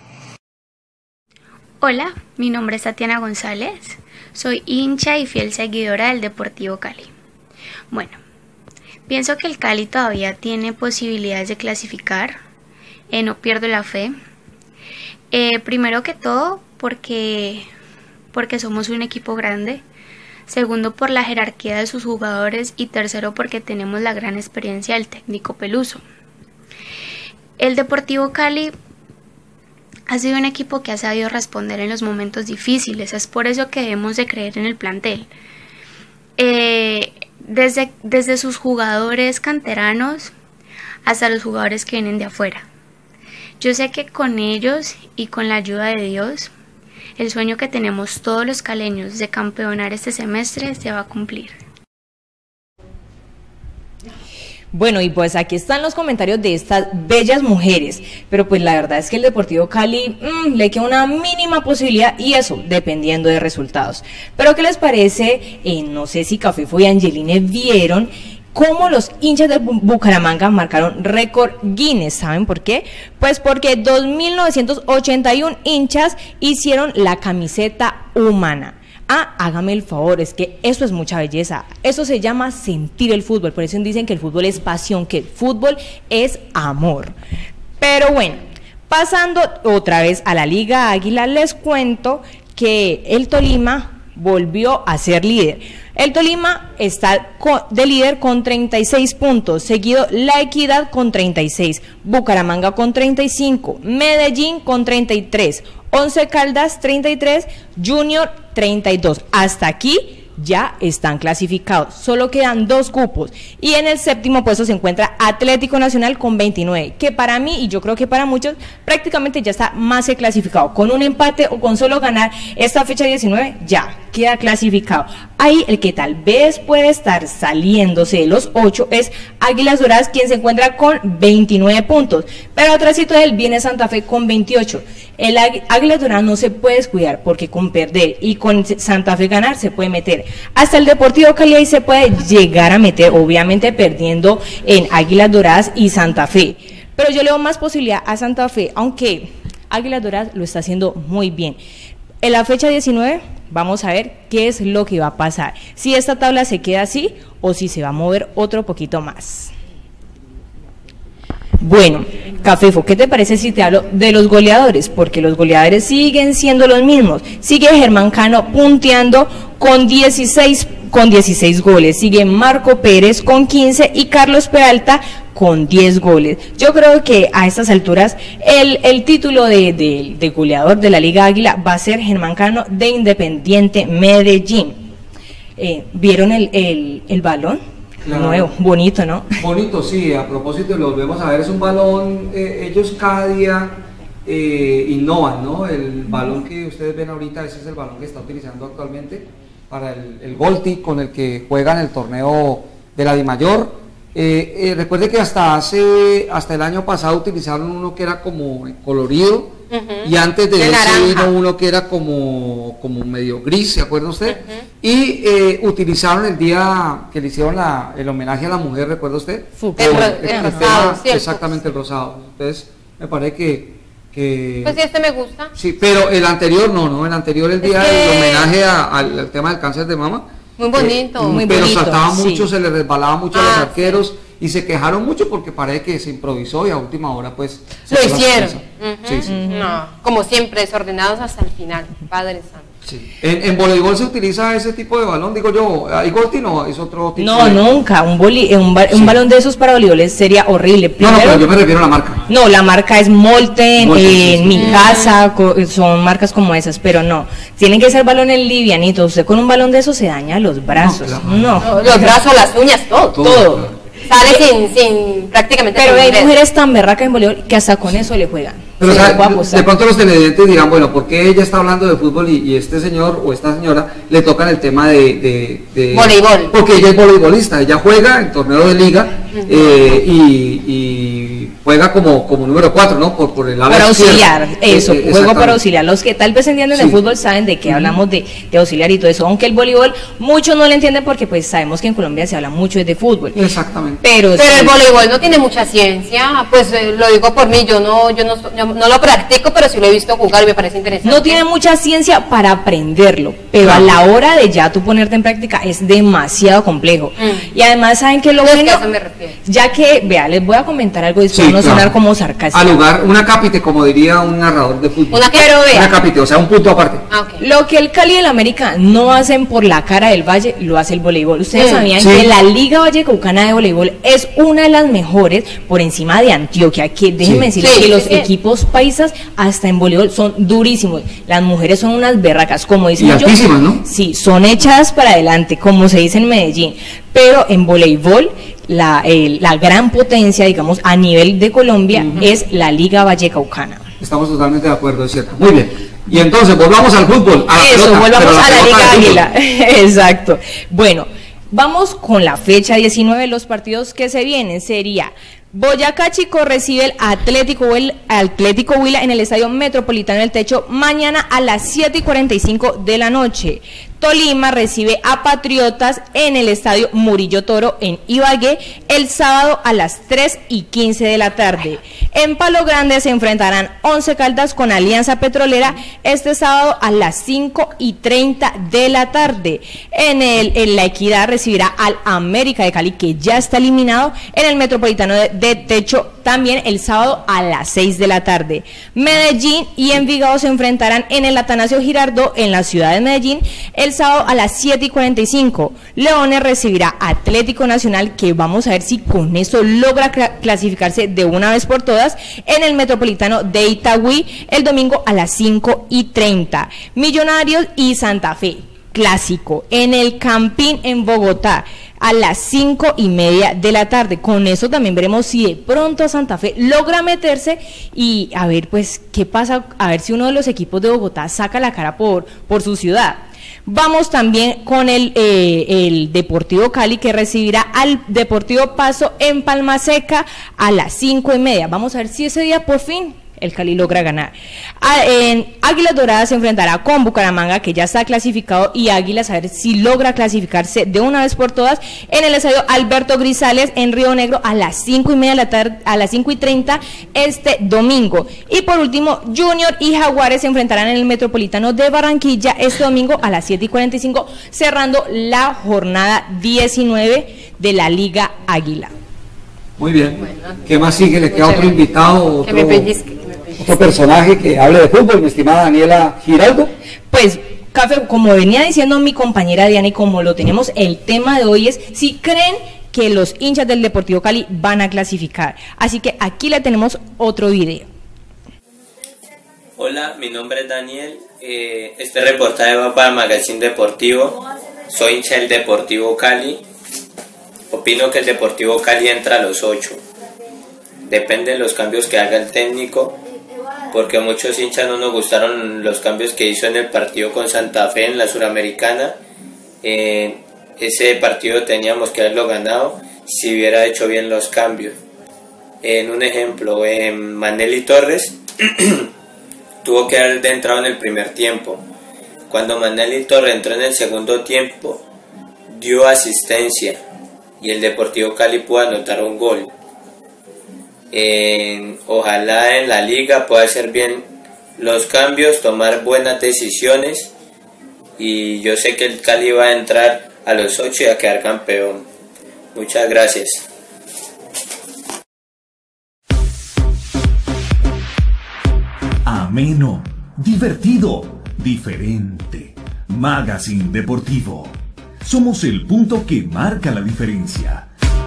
Hola, mi nombre es Tatiana González, soy hincha y fiel seguidora del Deportivo Cali. Bueno, pienso que el Cali todavía tiene posibilidades de clasificar, eh, no pierdo la fe. Eh, primero que todo, porque... porque somos un equipo grande, segundo por la jerarquía de sus jugadores y tercero porque tenemos la gran experiencia del técnico Peluso. El Deportivo Cali ha sido un equipo que ha sabido responder en los momentos difíciles, es por eso que debemos de creer en el plantel. Eh, desde, desde sus jugadores canteranos hasta los jugadores que vienen de afuera. Yo sé que con ellos y con la ayuda de Dios, el sueño que tenemos todos los caleños de campeonar este semestre se va a cumplir. Bueno, y pues aquí están los comentarios de estas bellas mujeres, pero pues la verdad es que el Deportivo Cali mmm, le queda una mínima posibilidad, y eso dependiendo de resultados. Pero ¿qué les parece? Eh, no sé si Cafefo y Angeline vieron cómo los hinchas de Bucaramanga marcaron récord Guinness. ¿Saben por qué? Pues porque dos mil novecientos ochenta y uno hinchas hicieron la camiseta humana. Ah, hágame el favor, es que eso es mucha belleza. Eso se llama sentir el fútbol. Por eso dicen que el fútbol es pasión, que el fútbol es amor. Pero bueno, pasando otra vez a la Liga Águila, les cuento que el Tolima volvió a ser líder. El Tolima está de líder con treinta y seis puntos, seguido La Equidad con treinta y seis, Bucaramanga con treinta y cinco, Medellín con treinta y tres, Once Caldas treinta y tres, Junior treinta y dos. Hasta aquí ya están clasificados, solo quedan dos cupos, y en el séptimo puesto se encuentra Atlético Nacional con veintinueve, que para mí, y yo creo que para muchos, prácticamente ya está más que clasificado. Con un empate o con solo ganar esta fecha diecinueve, ya queda clasificado. Ahí el que tal vez puede estar saliéndose de los ocho es Águilas Doradas, quien se encuentra con veintinueve puntos, pero atrásito de él viene Santa Fe con veintiocho. El Águilas Doradas no se puede descuidar, porque con perder y con Santa Fe ganar se puede meter. Hasta el Deportivo Cali ahí se puede llegar a meter, obviamente perdiendo en Águilas Doradas y Santa Fe. Pero yo le doy más posibilidad a Santa Fe, aunque Águilas Doradas lo está haciendo muy bien. En la fecha diecinueve vamos a ver qué es lo que va a pasar, si esta tabla se queda así o si se va a mover otro poquito más. Bueno, Cafefo, ¿qué te parece si te hablo de los goleadores? Porque los goleadores siguen siendo los mismos. Sigue Germán Cano punteando con dieciséis, con dieciséis goles. Sigue Marco Pérez con quince y Carlos Peralta con diez goles. Yo creo que a estas alturas el, el título de, de, de goleador de la Liga Águila va a ser Germán Cano de Independiente Medellín. Eh, ¿Vieron el, el, el balón? Claro. Nuevo, bonito, ¿no? Bonito, sí, a propósito lo volvemos a ver, es un balón, eh, ellos cada día eh, innovan, ¿no? El balón que ustedes ven ahorita, ese es el balón que está utilizando actualmente para el, el Volti, con el que juegan el torneo de la Dimayor. Eh, eh, recuerde que hasta hace, hasta el año pasado utilizaron uno que era como colorido, uh-huh, y antes de, de ese vino uno que era como, como medio gris, ¿se acuerda usted? Uh-huh. Y eh, utilizaron el día que le hicieron la, el homenaje a la mujer, ¿recuerda usted? El, el, el, el rosado, tema, exactamente, el rosado. Entonces, me parece que, que... Pues sí, este me gusta. Sí, pero el anterior no, ¿no? El anterior, el día del que... homenaje a, al, al tema del cáncer de mama. Muy bonito, eh, muy pero bonito. Pero saltaba sí. mucho, se le resbalaba mucho ah, a los arqueros, sí. y se quejaron mucho porque parece que se improvisó y a última hora pues se lo hicieron. Uh-huh. Sí, sí. Uh-huh. No, como siempre, desordenados hasta el final, Padre Santo. Sí. En, en voleibol se utiliza ese tipo de balón, digo yo, ¿hay Golti no? ¿Es otro tipo No, de... nunca, un, boli, un, ba sí. un balón de esos para voleibol sería horrible. Primero, no, no, pero yo me refiero a la marca. No, la marca es Molten, Molten eh, en sí. mi Mm. casa, son marcas como esas, pero no, tienen que ser balones livianitos, usted con un balón de esos se daña los brazos, no. Claro. no. no los brazos, las uñas, todo. Todo. todo. Claro. Sale sin, sin prácticamente. Pero hay mujeres tan berracas en voleibol que hasta con eso le juegan. Pero o sea, de, de pronto los televidentes dirán, bueno, ¿por qué ella está hablando de fútbol y, y este señor o esta señora le tocan el tema de, de, de voleibol? Porque ella es voleibolista, ella juega en torneo de liga uh-huh. eh, y, y juega como, como número cuatro, ¿no? Por, por el lado para auxiliar, eso, eh, juego para auxiliar. Los que tal vez entienden sí. de fútbol saben de qué uh-huh. hablamos de, de auxiliar y todo eso, aunque el voleibol muchos no lo entienden porque pues sabemos que en Colombia se habla mucho de fútbol. Exactamente. Pero, pero sí. el voleibol no tiene mucha ciencia, pues eh, lo digo por mí, yo no, yo no, yo no lo practico, pero sí lo he visto jugar y me parece interesante. No tiene mucha ciencia para aprenderlo, pero claro. a la hora de ya tú ponerte en práctica es demasiado complejo. Mm. Y además saben que lo no bueno, es que a eso me refiero. Ya que, vea, les voy a comentar algo, después sí, no claro. sonar como sarcástico. Al lugar, una cápite, como diría un narrador de fútbol. Una, pero vea. Una cápite, o sea, un punto aparte. Ah, okay. Lo que el Cali y el América no hacen por la cara del Valle, lo hace el voleibol. Ustedes mm. sabían sí. que la Liga Vallecaucana de voleibol es una de las mejores por encima de Antioquia, que déjenme sí. decirles sí, que los sí. equipos paisas hasta en voleibol son durísimos. Las mujeres son unas berracas, como dicen y altísimas, ¿no? Sí, son echadas para adelante, como se dice en Medellín. Pero en voleibol, la, eh, la gran potencia, digamos, a nivel de Colombia, uh-huh. es la Liga Vallecaucana. Estamos totalmente de acuerdo, es cierto. Muy bien. Y entonces, volvamos al fútbol. A la Eso, pelota, volvamos la a la Liga Águila. Exacto. Bueno, vamos con la fecha diecinueve. Los partidos que se vienen sería Boyacá Chico recibe el Atlético, el Atlético Huila en el Estadio Metropolitano del Techo mañana a las siete y cuarenta y cinco de la noche. Tolima recibe a Patriotas en el Estadio Murillo Toro en Ibagué el sábado a las tres y quince de la tarde. En Palo Grande se enfrentarán Once Caldas con Alianza Petrolera este sábado a las cinco y treinta de la tarde. En, el, en La Equidad recibirá al América de Cali, que ya está eliminado, en el Metropolitano de, de Techo también el sábado a las seis de la tarde. Medellín y Envigado se enfrentarán en el Atanasio Girardot en la ciudad de Medellín el sábado a las siete y cuarenta y cinco. Leones recibirá Atlético Nacional, que vamos a ver si con eso logra clasificarse de una vez por todas, en el Metropolitano de Itagüí el domingo a las cinco y treinta. Millonarios y Santa Fe, clásico, en el Campín en Bogotá a las cinco y media de la tarde. Con eso también veremos si de pronto Santa Fe logra meterse y a ver pues qué pasa, a ver si uno de los equipos de Bogotá saca la cara por, por su ciudad. Vamos también con el, eh, el Deportivo Cali, que recibirá al Deportivo Pasto en Palma Seca a las cinco y media. Vamos a ver si ese día por fin el Cali logra ganar. A, en Águilas Doradas se enfrentará con Bucaramanga, que ya está clasificado, y Águilas a ver si logra clasificarse de una vez por todas en el estadio Alberto Grisales en Río Negro a las cinco y media de la tarde, a las cinco y treinta este domingo. Y por último, Junior y Jaguares se enfrentarán en el Metropolitano de Barranquilla este domingo a las siete y cuarenta y cinco, cerrando la jornada diecinueve de la Liga Águila. Muy bien. Bueno, ¿qué más sigue? ¿Le queda otro invitado? Que me pellizque. Otro personaje que hable de fútbol, mi estimada Daniela Giraldo. Pues, Café, como venía diciendo mi compañera Diana, y como lo tenemos, el tema de hoy es si creen que los hinchas del Deportivo Cali van a clasificar. Así que aquí le tenemos otro video. Hola, mi nombre es Daniel. Eh, este reportaje va para Magazine Deportivo. Soy hincha del Deportivo Cali. Opino que el Deportivo Cali entra a los ocho. Depende de los cambios que haga el técnico, porque a muchos hinchas no nos gustaron los cambios que hizo en el partido con Santa Fe en la Suramericana. Eh, ese partido teníamos que haberlo ganado si hubiera hecho bien los cambios. En un ejemplo, eh, Manelli Torres tuvo que haber entrado en el primer tiempo. Cuando Manelli Torres entró en el segundo tiempo, dio asistencia y el Deportivo Cali pudo anotar un gol. Eh, ojalá en la liga pueda hacer bien los cambios, tomar buenas decisiones, y yo sé que el Cali va a entrar a los ocho y a quedar campeón. Muchas gracias. ameno, divertido, diferente. Magazine Deportivo. Somos el punto que marca la diferencia.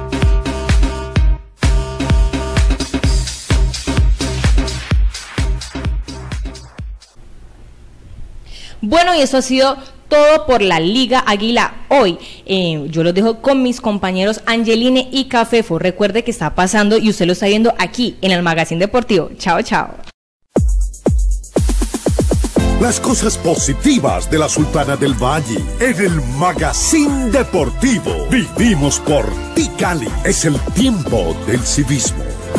Bueno, y eso ha sido todo por la Liga Águila hoy. Eh, yo los dejo con mis compañeros Angeline y Cafefo. Recuerde que está pasando y usted lo está viendo aquí en el Magazine Deportivo. Chao, chao. Las cosas positivas de la Sultana del Valle en el Magazine Deportivo. Vivimos por ti, Cali. Es el tiempo del civismo.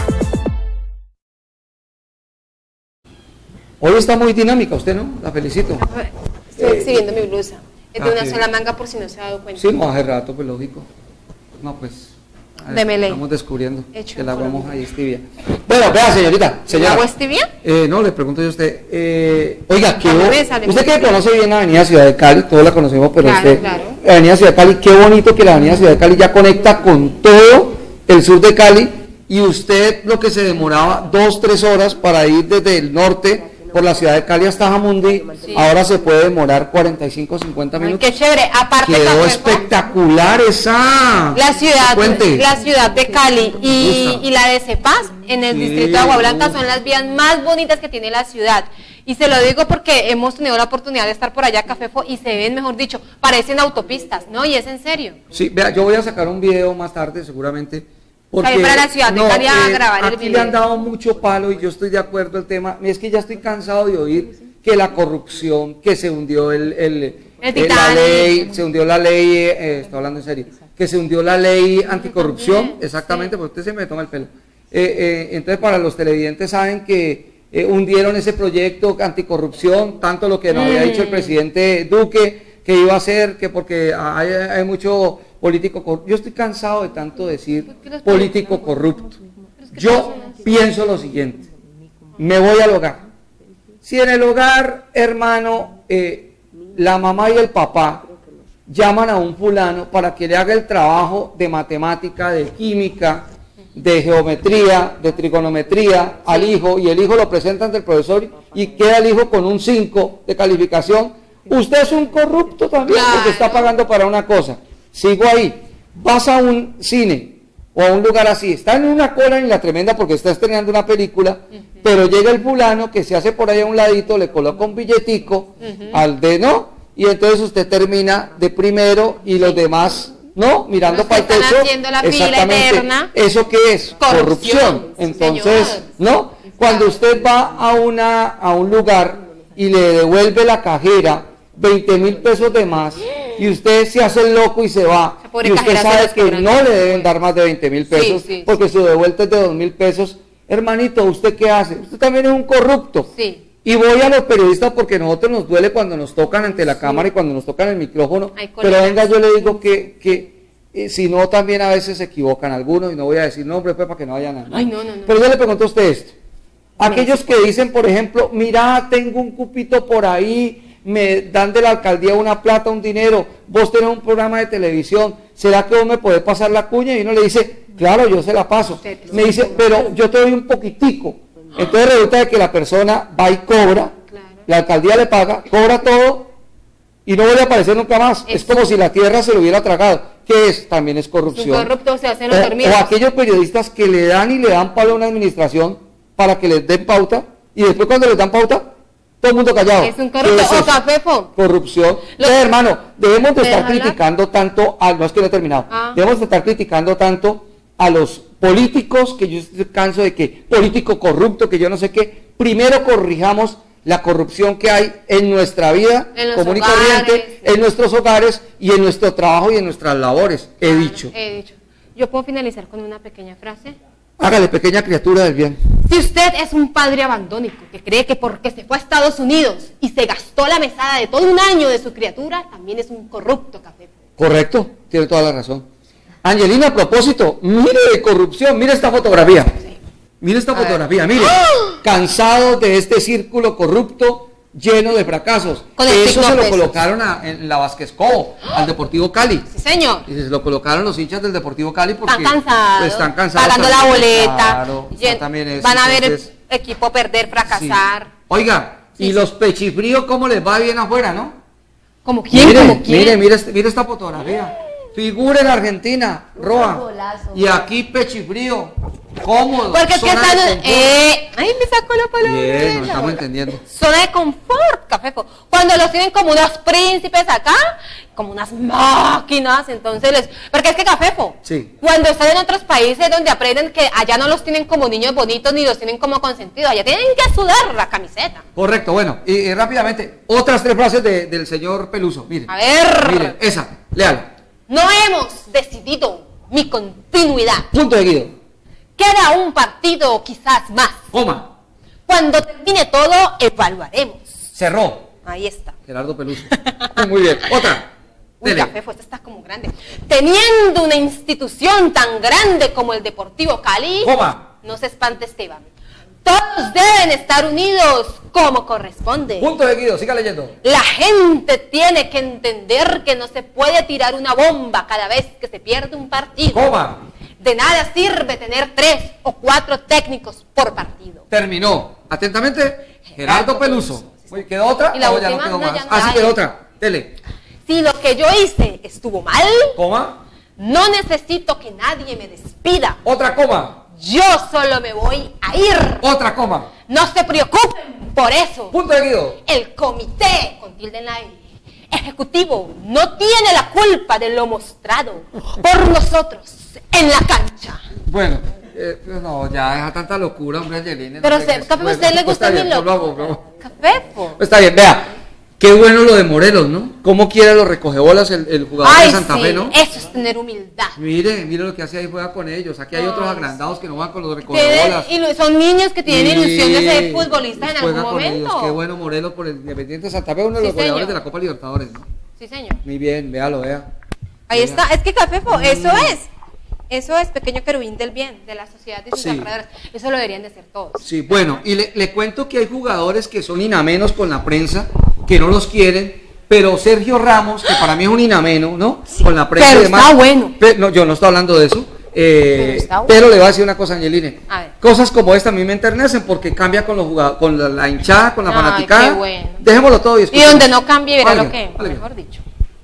Hoy está muy dinámica usted, ¿no? La felicito. Estoy eh, exhibiendo mi blusa. Es de ah, una sí. sola manga por si no se ha dado cuenta. Sí, no, hace rato, pues lógico. No, pues... Démele. Estamos descubriendo Hecho que el agua moja y es tibia. Bueno, vea, señorita. señora, ¿El agua es tibia? Eh, no, le pregunto yo a usted. Eh, oiga, ¿qué bo... usted que conoce bien la Avenida Ciudad de Cali, todos la conocemos, pero claro, usted... Claro. La Avenida Ciudad de Cali, qué bonito que la Avenida Ciudad de Cali ya conecta con todo el sur de Cali y usted lo que se demoraba dos, tres horas para ir desde el norte por la ciudad de Cali hasta Jamundi, sí. Ahora se puede demorar cuarenta y cinco, cincuenta minutos. Ay, qué chévere, aparte quedó Cafefo, espectacular esa la ciudad, Cuente. la ciudad de Cali y, y la de Cepaz en el sí, distrito de Agua Blanca son las vías más bonitas que tiene la ciudad. Y se lo digo porque hemos tenido la oportunidad de estar por allá, Cafefo, y se ven, mejor dicho, parecen autopistas, ¿no? Y es en serio. Sí, vea, yo voy a sacar un video más tarde, seguramente. Porque, para la ciudad de no, Cali a eh, grabar el aquí video. le han dado mucho palo y yo estoy de acuerdo el tema. Es que ya estoy cansado de oír que la corrupción, que se hundió el, el, el, el la ley, se hundió la ley, eh, estoy hablando en serio, que se hundió la ley anticorrupción, exactamente, sí. Porque usted se me toma el pelo. Eh, eh, entonces para los televidentes saben que eh, hundieron ese proyecto anticorrupción, tanto lo que nos mm. había dicho el presidente Duque, que iba a hacer, que porque hay, hay mucho político corrupto. Yo estoy cansado de tanto decir político corrupto. Yo pienso lo siguiente, me voy al hogar. Si en el hogar, hermano, eh, la mamá y el papá llaman a un fulano para que le haga el trabajo de matemática, de química, de geometría, de trigonometría al hijo, y el hijo lo presenta ante el profesor y queda el hijo con un cinco de calificación, usted es un corrupto también, claro, porque está pagando para una cosa. Sigo ahí, vas a un cine o a un lugar así, está en una cola en la tremenda porque está estrenando una película, uh-huh. pero llega el fulano que se hace por ahí a un ladito, le coloca un billetico uh-huh. al de no, y entonces usted termina de primero y los demás no, mirando para el techo. Exactamente. ¿Eso qué es? Corrupción. Corrupción. Entonces, señor. ¿no? Cuando usted va a una a un lugar y le devuelve la cajera veinte mil pesos de más y usted se hace el loco y se va, y usted sabe que no le deben dar más de veinte mil pesos sí, sí, porque sí. su devuelta es de dos mil pesos, hermanito, ¿usted qué hace? Usted también es un corrupto. Sí. Y voy a los periodistas porque a nosotros nos duele cuando nos tocan ante la sí. cámara y cuando nos tocan el micrófono, pero venga, yo le digo que, que eh, si no, también a veces se equivocan algunos, y no voy a decir nombre pues para que no haya nada. Ay, no, no, no. Pero yo le pregunto a usted esto, aquellos que dicen, por ejemplo, mira, tengo un cupito por ahí, me dan de la alcaldía una plata, un dinero, vos tenés un programa de televisión, ¿será que vos me podés pasar la cuña? Y uno le dice, claro, yo se la paso. Me dice, pero yo te doy un poquitico. Entonces resulta de que la persona va y cobra, claro. la alcaldía le paga, cobra todo y no vuelve a aparecer nunca más. Es, es como si la tierra se lo hubiera tragado. ¿Qué es? También es corrupción. Corrupto, se hacen los o, o aquellos periodistas que le dan y le dan palo a una administración para que les den pauta y después cuando les dan pauta, todo el mundo callado. Es un corrupto. Es o Cafefo. Corrupción. Los... Eh, hermano, debemos de estar criticando hablar? tanto, a, no es que no he terminado, ah. debemos de estar criticando tanto a los políticos, que yo estoy canso de que político corrupto, que yo no sé qué. Primero corrijamos la corrupción que hay en nuestra vida común y corriente, en nuestros hogares y en nuestro trabajo y en nuestras labores, he claro, dicho. He dicho. Yo puedo finalizar con una pequeña frase. Hágale, pequeña criatura del bien. Si usted es un padre abandónico que cree que porque se fue a Estados Unidos y se gastó la mesada de todo un año de su criatura, también es un corrupto, Café. Correcto, tiene toda la razón. Angelina, a propósito, mire de corrupción, mire esta fotografía. Sí. Mire esta a fotografía, ver. mire. ¡Oh! Cansado de este círculo corrupto lleno de fracasos. Con Eso se lo pesos. colocaron a, en la Vázquez Cobo, ¡Oh! al Deportivo Cali. Sí, señor. Y se lo colocaron los hinchas del Deportivo Cali porque están cansados. Pues, están cansados pagando la boleta. Claro, Yen, también eso, van a ver entonces, el equipo perder, fracasar. Sí. Oiga, Sí, y sí. los pechifríos, ¿cómo les va bien afuera, no? ¿Como quién? Mire, ¿Como quién? mire, mire, este- mire esta fotografía. Figura en Argentina, Roa. golazo. Y aquí pechifrío, cómodo. Porque es que zona de están... confort. Eh, ay, me sacó la palabra. Bien, nos estamos entendiendo. Zona de confort, Cafefo. Cuando los tienen como unos príncipes acá, como unas máquinas, entonces les... Porque es que Cafefo, Sí. cuando están en otros países donde aprenden que allá no los tienen como niños bonitos ni los tienen como consentidos, allá tienen que sudar la camiseta. Correcto, bueno, y, y rápidamente, otras tres frases de- del señor Peluso. Miren, A ver. miren, esa, léala. No hemos decidido mi continuidad. Punto de Guido. Queda un partido, quizás más. Coma. Cuando termine todo, evaluaremos. Cerró. Ahí está. Gerardo Peluso. Muy bien. Otra. Uy, Dele. Café, pues esta está como grande. Teniendo una institución tan grande como el Deportivo Cali, Coma. no se espante Esteban. Todos deben estar unidos como corresponde. Punto de Guido, siga leyendo. La gente tiene que entender que no se puede tirar una bomba cada vez que se pierde un partido. Coma. De nada sirve tener tres o cuatro técnicos por partido. Terminó. Atentamente, Gerardo Peluso. Muy, ¿quedó otra? Y la No, ya no última, quedó no, más. ya no Ah, sí, hay. quedó otra. Dele. Si lo que yo hice estuvo mal, Coma. no necesito que nadie me despida. Otra coma. Yo solo me voy a ir. Otra coma. No se preocupen por eso. Punto de Guido. El comité, con tilde en la E, ejecutivo, no tiene la culpa de lo mostrado por nosotros en la cancha. Bueno, eh, no, ya deja tanta locura, hombre, Angelina. Pero no se- sé, Café, ¿a usted le pues gusta está mi bien, loco? volvamos, volvamos. Café, po. Está bien, vea. Qué bueno lo de Morelos, ¿no? ¿Cómo quiere los recogebolas el, el jugador Ay, de Santa sí, Fe, no? eso es tener humildad. Mire, mire lo que hace ahí, juega con ellos. Aquí hay Ay, otros agrandados que no van con los Tienen recogebolas. ilu- son niños que tienen Sí, ilusión de ser futbolistas en juega algún con momento. ellos. Qué bueno Morelos por el Independiente Santa Fe, uno de Sí, los goleadores señor. de la Copa Libertadores, ¿no? Sí, señor. Muy bien, véalo, vea. Ahí Vea. está. Es que Cafefo, eso Mm. es. Eso es pequeño querubín del bien, de la sociedad de sus Sí. alrededores. Eso lo deberían de ser todos. Sí, bueno, y le, le cuento que hay jugadores que son inamenos con la prensa, que no los quieren, pero Sergio Ramos, que para mí es un inameno, ¿no? Con la prensa pero y demás. está bueno. Pe- no, yo no estoy hablando de eso. eh, Pero está bueno. pero le voy a decir una cosa, Angeline. A ver. Cosas como esta a mí me enternecen porque cambia con los jugadores, con la, la hinchada, con la Ay, fanaticada. qué bueno. Dejémoslo todo y Y escuchemos. donde no cambie, verá Oiga, lo que, oiga. mejor dicho.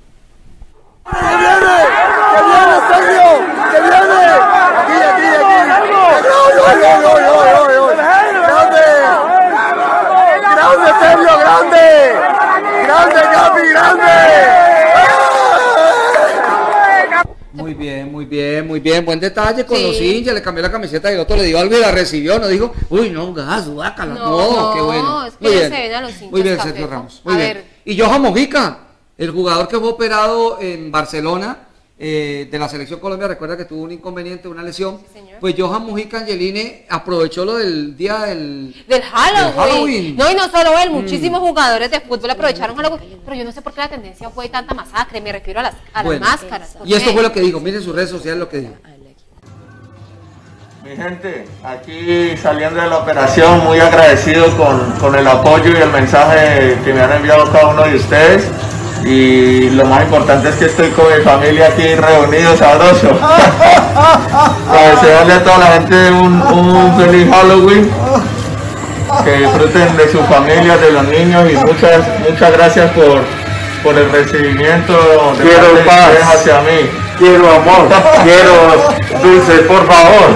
¡Que viene, Sergio! ¡Que viene! ¡Aquí, aquí, aquí! ¡Oy, oy, oy, oy, oy, oy! ¡Grande! ¡Grande, Sergio, grande! ¡Grande, Capi, grande! Muy bien, muy bien, muy bien. Buen detalle con Sí. los hinchas. Le cambió la camiseta y el otro le dio algo y la recibió. No dijo, uy, no, gas, guácala. No, No, qué bueno. es que Muy ya bien. se ven a los hinchas, Muy bien, Café. Sergio Ramos. Muy A bien. ver. Y Johan Mojica, el jugador que fue operado en Barcelona eh, de la Selección Colombia, recuerda que tuvo un inconveniente, una lesión. Pues Johan Mojica Angeline aprovechó lo del día del, Del Halloween. del Halloween. No, y no solo él, Mm. muchísimos jugadores de fútbol aprovecharon Halloween. Pero yo no sé por qué la tendencia fue tanta masacre. Me refiero a las, a Bueno, las máscaras. ¿por y esto qué? fue lo que dijo. Miren sus redes sociales lo que dijo. Mi gente, aquí saliendo de la operación, muy agradecido con, con el apoyo y el mensaje que me han enviado cada uno de ustedes. Y lo más importante es que estoy con mi familia aquí reunidos, sabroso. Para desearle a toda la gente un, un feliz Halloween. Que disfruten de sus familias, de los niños y muchas, muchas gracias por, por el recibimiento de Quiero parte de paz. ustedes hacia mí. Quiero amor, quiero dulce, por favor.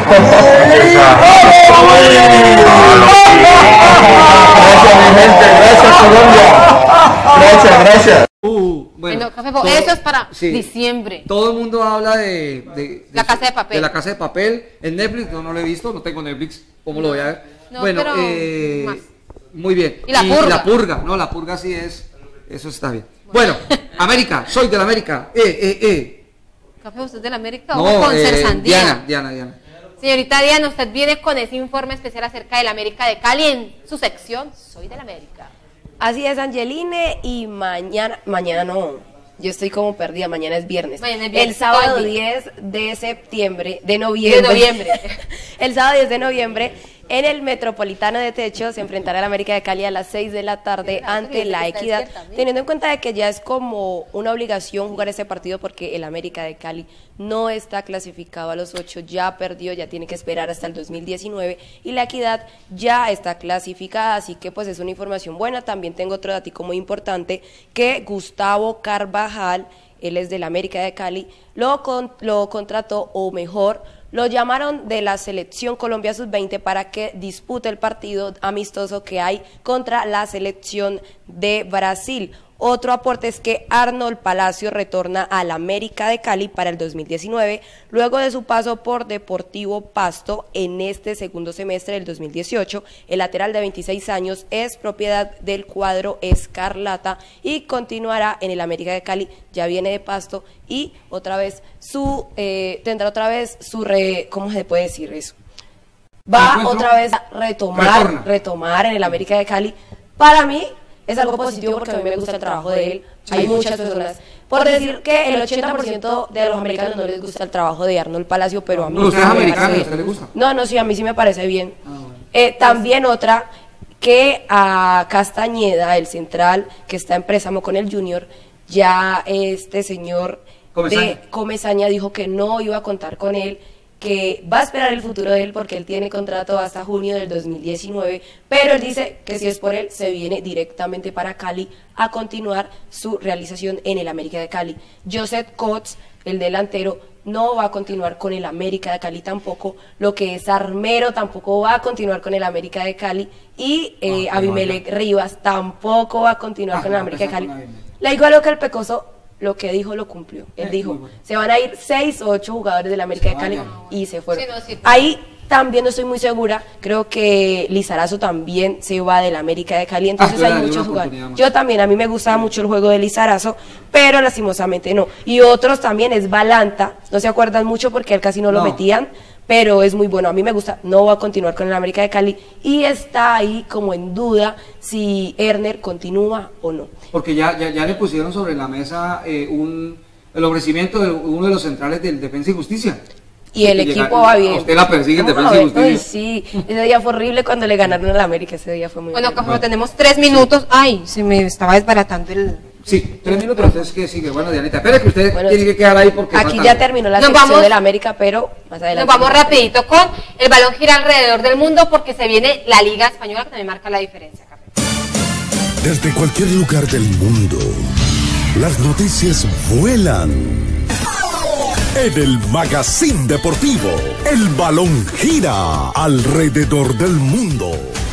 Gracias mi gente, gracias Colombia. Gracias, gracias. Uh, Bueno, Café, Fo, todo- eso es para sí. diciembre. Todo el mundo habla de, de- de La su- Casa de Papel. de la casa de papel en Netflix. Yo no lo he visto, no tengo Netflix. ¿Cómo lo voy a ver? No, bueno, pero eh, más. muy bien. Y la purga. la purga, no, la purga sí es. Eso está bien. Bueno, América, soy de la América. Eh, eh, eh. Café, ¿usted es de la América o No, con eh, Ser Sandía? Diana, Diana, Diana. Señorita Diana, usted viene con ese informe especial acerca de la América de Cali en su sección Soy de la América. Así es, Angeline, y mañana, mañana no, yo estoy como perdida, mañana es viernes. Mañana es viernes, El sábado todo el día. diez de septiembre, de noviembre. De noviembre. El sábado diez de noviembre En el Metropolitano de Techo se enfrentará el América de Cali a las seis de la tarde ante la Equidad, teniendo en cuenta de que ya es como una obligación jugar ese partido porque el América de Cali no está clasificado a los ocho, ya perdió, ya tiene que esperar hasta el dos mil diecinueve y la Equidad ya está clasificada, así que pues es una información buena. También tengo otro datico muy importante, que Gustavo Carvajal, él es del América de Cali, lo, con, lo contrató, o mejor, lo llamaron de la selección Colombia sub veinte para que dispute el partido amistoso que hay contra la selección de Brasil. Otro aporte es que Arnold Palacio retorna al América de Cali para el dos mil diecinueve, luego de su paso por Deportivo Pasto en este segundo semestre del dos mil dieciocho. El lateral de veintiséis años es propiedad del cuadro Escarlata y continuará en el América de Cali, ya viene de Pasto y otra vez su eh, tendrá otra vez su re, ¿cómo se puede decir eso? Va otra vez a retomar, Retorna. retomar en el América de Cali. Para mí es algo positivo porque a mí me gusta el trabajo de él. Hay muchas personas, por decir que el ochenta por ciento de los americanos no les gusta el trabajo de Arnold Palacio, pero a mí ¿Usted es americano? ¿Usted le gusta? No, no, sí, a mí sí me parece bien. Ah, bueno. eh, también otra, que a Castañeda, el central, que está en préstamo con el Junior, ya este señor Comesaña. de Comesaña dijo que no iba a contar con él, que va a esperar el futuro de él porque él tiene contrato hasta junio del dos mil diecinueve, pero él dice que si es por él, se viene directamente para Cali a continuar su realización en el América de Cali. Joseph Coates, el delantero, no va a continuar con el América de Cali tampoco, lo que es Armero tampoco va a continuar con el América de Cali y eh, ah, Abimelec Rivas tampoco va a continuar ah, con el América de Cali. Le digo a lo que el Pecoso lo que dijo lo cumplió. Él dijo, bueno. se van a ir seis o ocho jugadores del América de Cali y se fueron. Sí, no, sí, Ahí también no estoy muy segura, creo que Lizarazo también se va del América de Cali, entonces ah, hay muchos jugadores. Yo también, a mí me gustaba sí. mucho el juego de Lizarazo, pero lastimosamente no. Y otros también es Balanta, no se acuerdan mucho porque él casi no, no. lo metían, pero es muy bueno, a mí me gusta, no va a continuar con el América de Cali y está ahí como en duda si Erner continúa o no. Porque ya, ya, ya le pusieron sobre la mesa eh, un, el ofrecimiento de uno de los centrales del Defensa y Justicia. Y el equipo llega, va bien. Usted la persigue en Defensa y Justicia. Ay, sí, ese día fue horrible cuando le ganaron al América, ese día fue muy bueno. Bueno, como no. tenemos tres minutos, sí. ay, se me estaba desbaratando el... Sí, tres minutos, entonces que sigue. Bueno, Dianita, espere que usted bueno, tiene que quedar ahí porque... Aquí ya terminó la nos sección vamos, de la América, pero más adelante... Nos vamos rapidito con el balón gira alrededor del mundo porque se viene la Liga Española que también marca la diferencia. Café. Desde cualquier lugar del mundo, las noticias vuelan. En el Magazine Deportivo, el balón gira alrededor del mundo.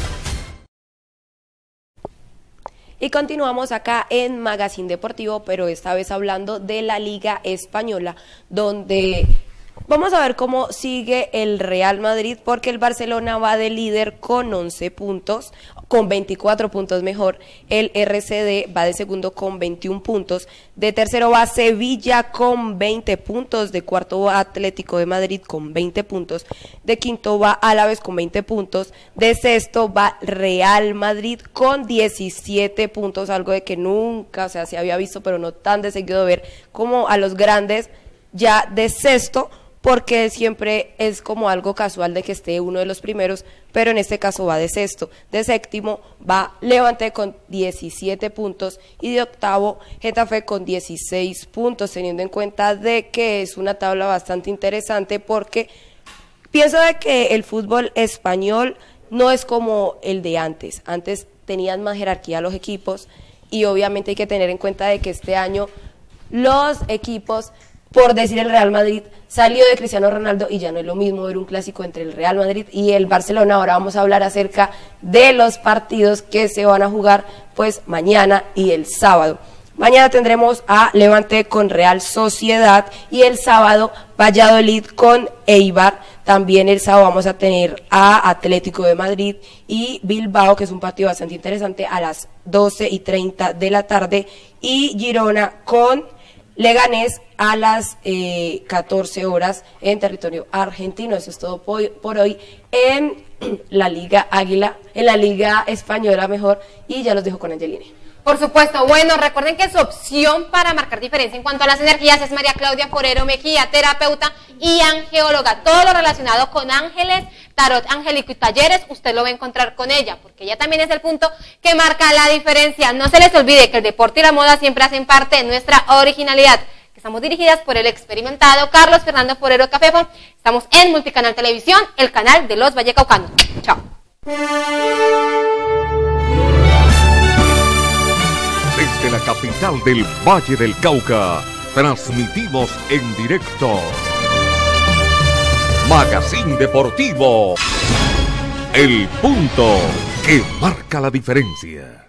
Y continuamos acá en Magazine Deportivo, pero esta vez hablando de la Liga Española, donde vamos a ver cómo sigue el Real Madrid, porque el Barcelona va de líder con once puntos, con veinticuatro puntos mejor, el R C D va de segundo con veintiún puntos, de tercero va Sevilla con veinte puntos, de cuarto va Atlético de Madrid con veinte puntos, de quinto va Álaves con veinte puntos, de sexto va Real Madrid con diecisiete puntos, algo de que nunca, o sea, se había visto, pero no tan de seguido de ver como a los grandes ya de sexto, porque siempre es como algo casual de que esté uno de los primeros, pero en este caso va de sexto. De séptimo va Levante con diecisiete puntos y de octavo Getafe con dieciséis puntos, teniendo en cuenta de que es una tabla bastante interesante porque pienso de que el fútbol español no es como el de antes. Antes tenían más jerarquía los equipos y obviamente hay que tener en cuenta de que este año los equipos, por decir el Real Madrid, salió de Cristiano Ronaldo y ya no es lo mismo ver un clásico entre el Real Madrid y el Barcelona. Ahora vamos a hablar acerca de los partidos que se van a jugar pues mañana y el sábado. Mañana tendremos a Levante con Real Sociedad y el sábado Valladolid con Eibar. También el sábado vamos a tener a Atlético de Madrid y Bilbao, que es un partido bastante interesante, a las doce y treinta de la tarde, y Girona con Leganés a las eh, catorce horas en territorio argentino. Eso es todo por, por hoy en la Liga Águila, en la Liga Española mejor, y ya los dejo con Angeline. Por supuesto, bueno, recuerden que su opción para marcar diferencia en cuanto a las energías es María Claudia Forero Mejía, terapeuta y angeóloga, todo lo relacionado con ángeles, tarot angélico y talleres, usted lo va a encontrar con ella, porque ella también es el punto que marca la diferencia. No se les olvide que el deporte y la moda siempre hacen parte de nuestra originalidad. Estamos dirigidas por el experimentado Carlos Fernando Forero Cafefo. Estamos en Multicanal Televisión, el canal de los vallecaucanos. Chao. Desde la capital del Valle del Cauca, transmitimos en directo Magazine Deportivo, el punto que marca la diferencia.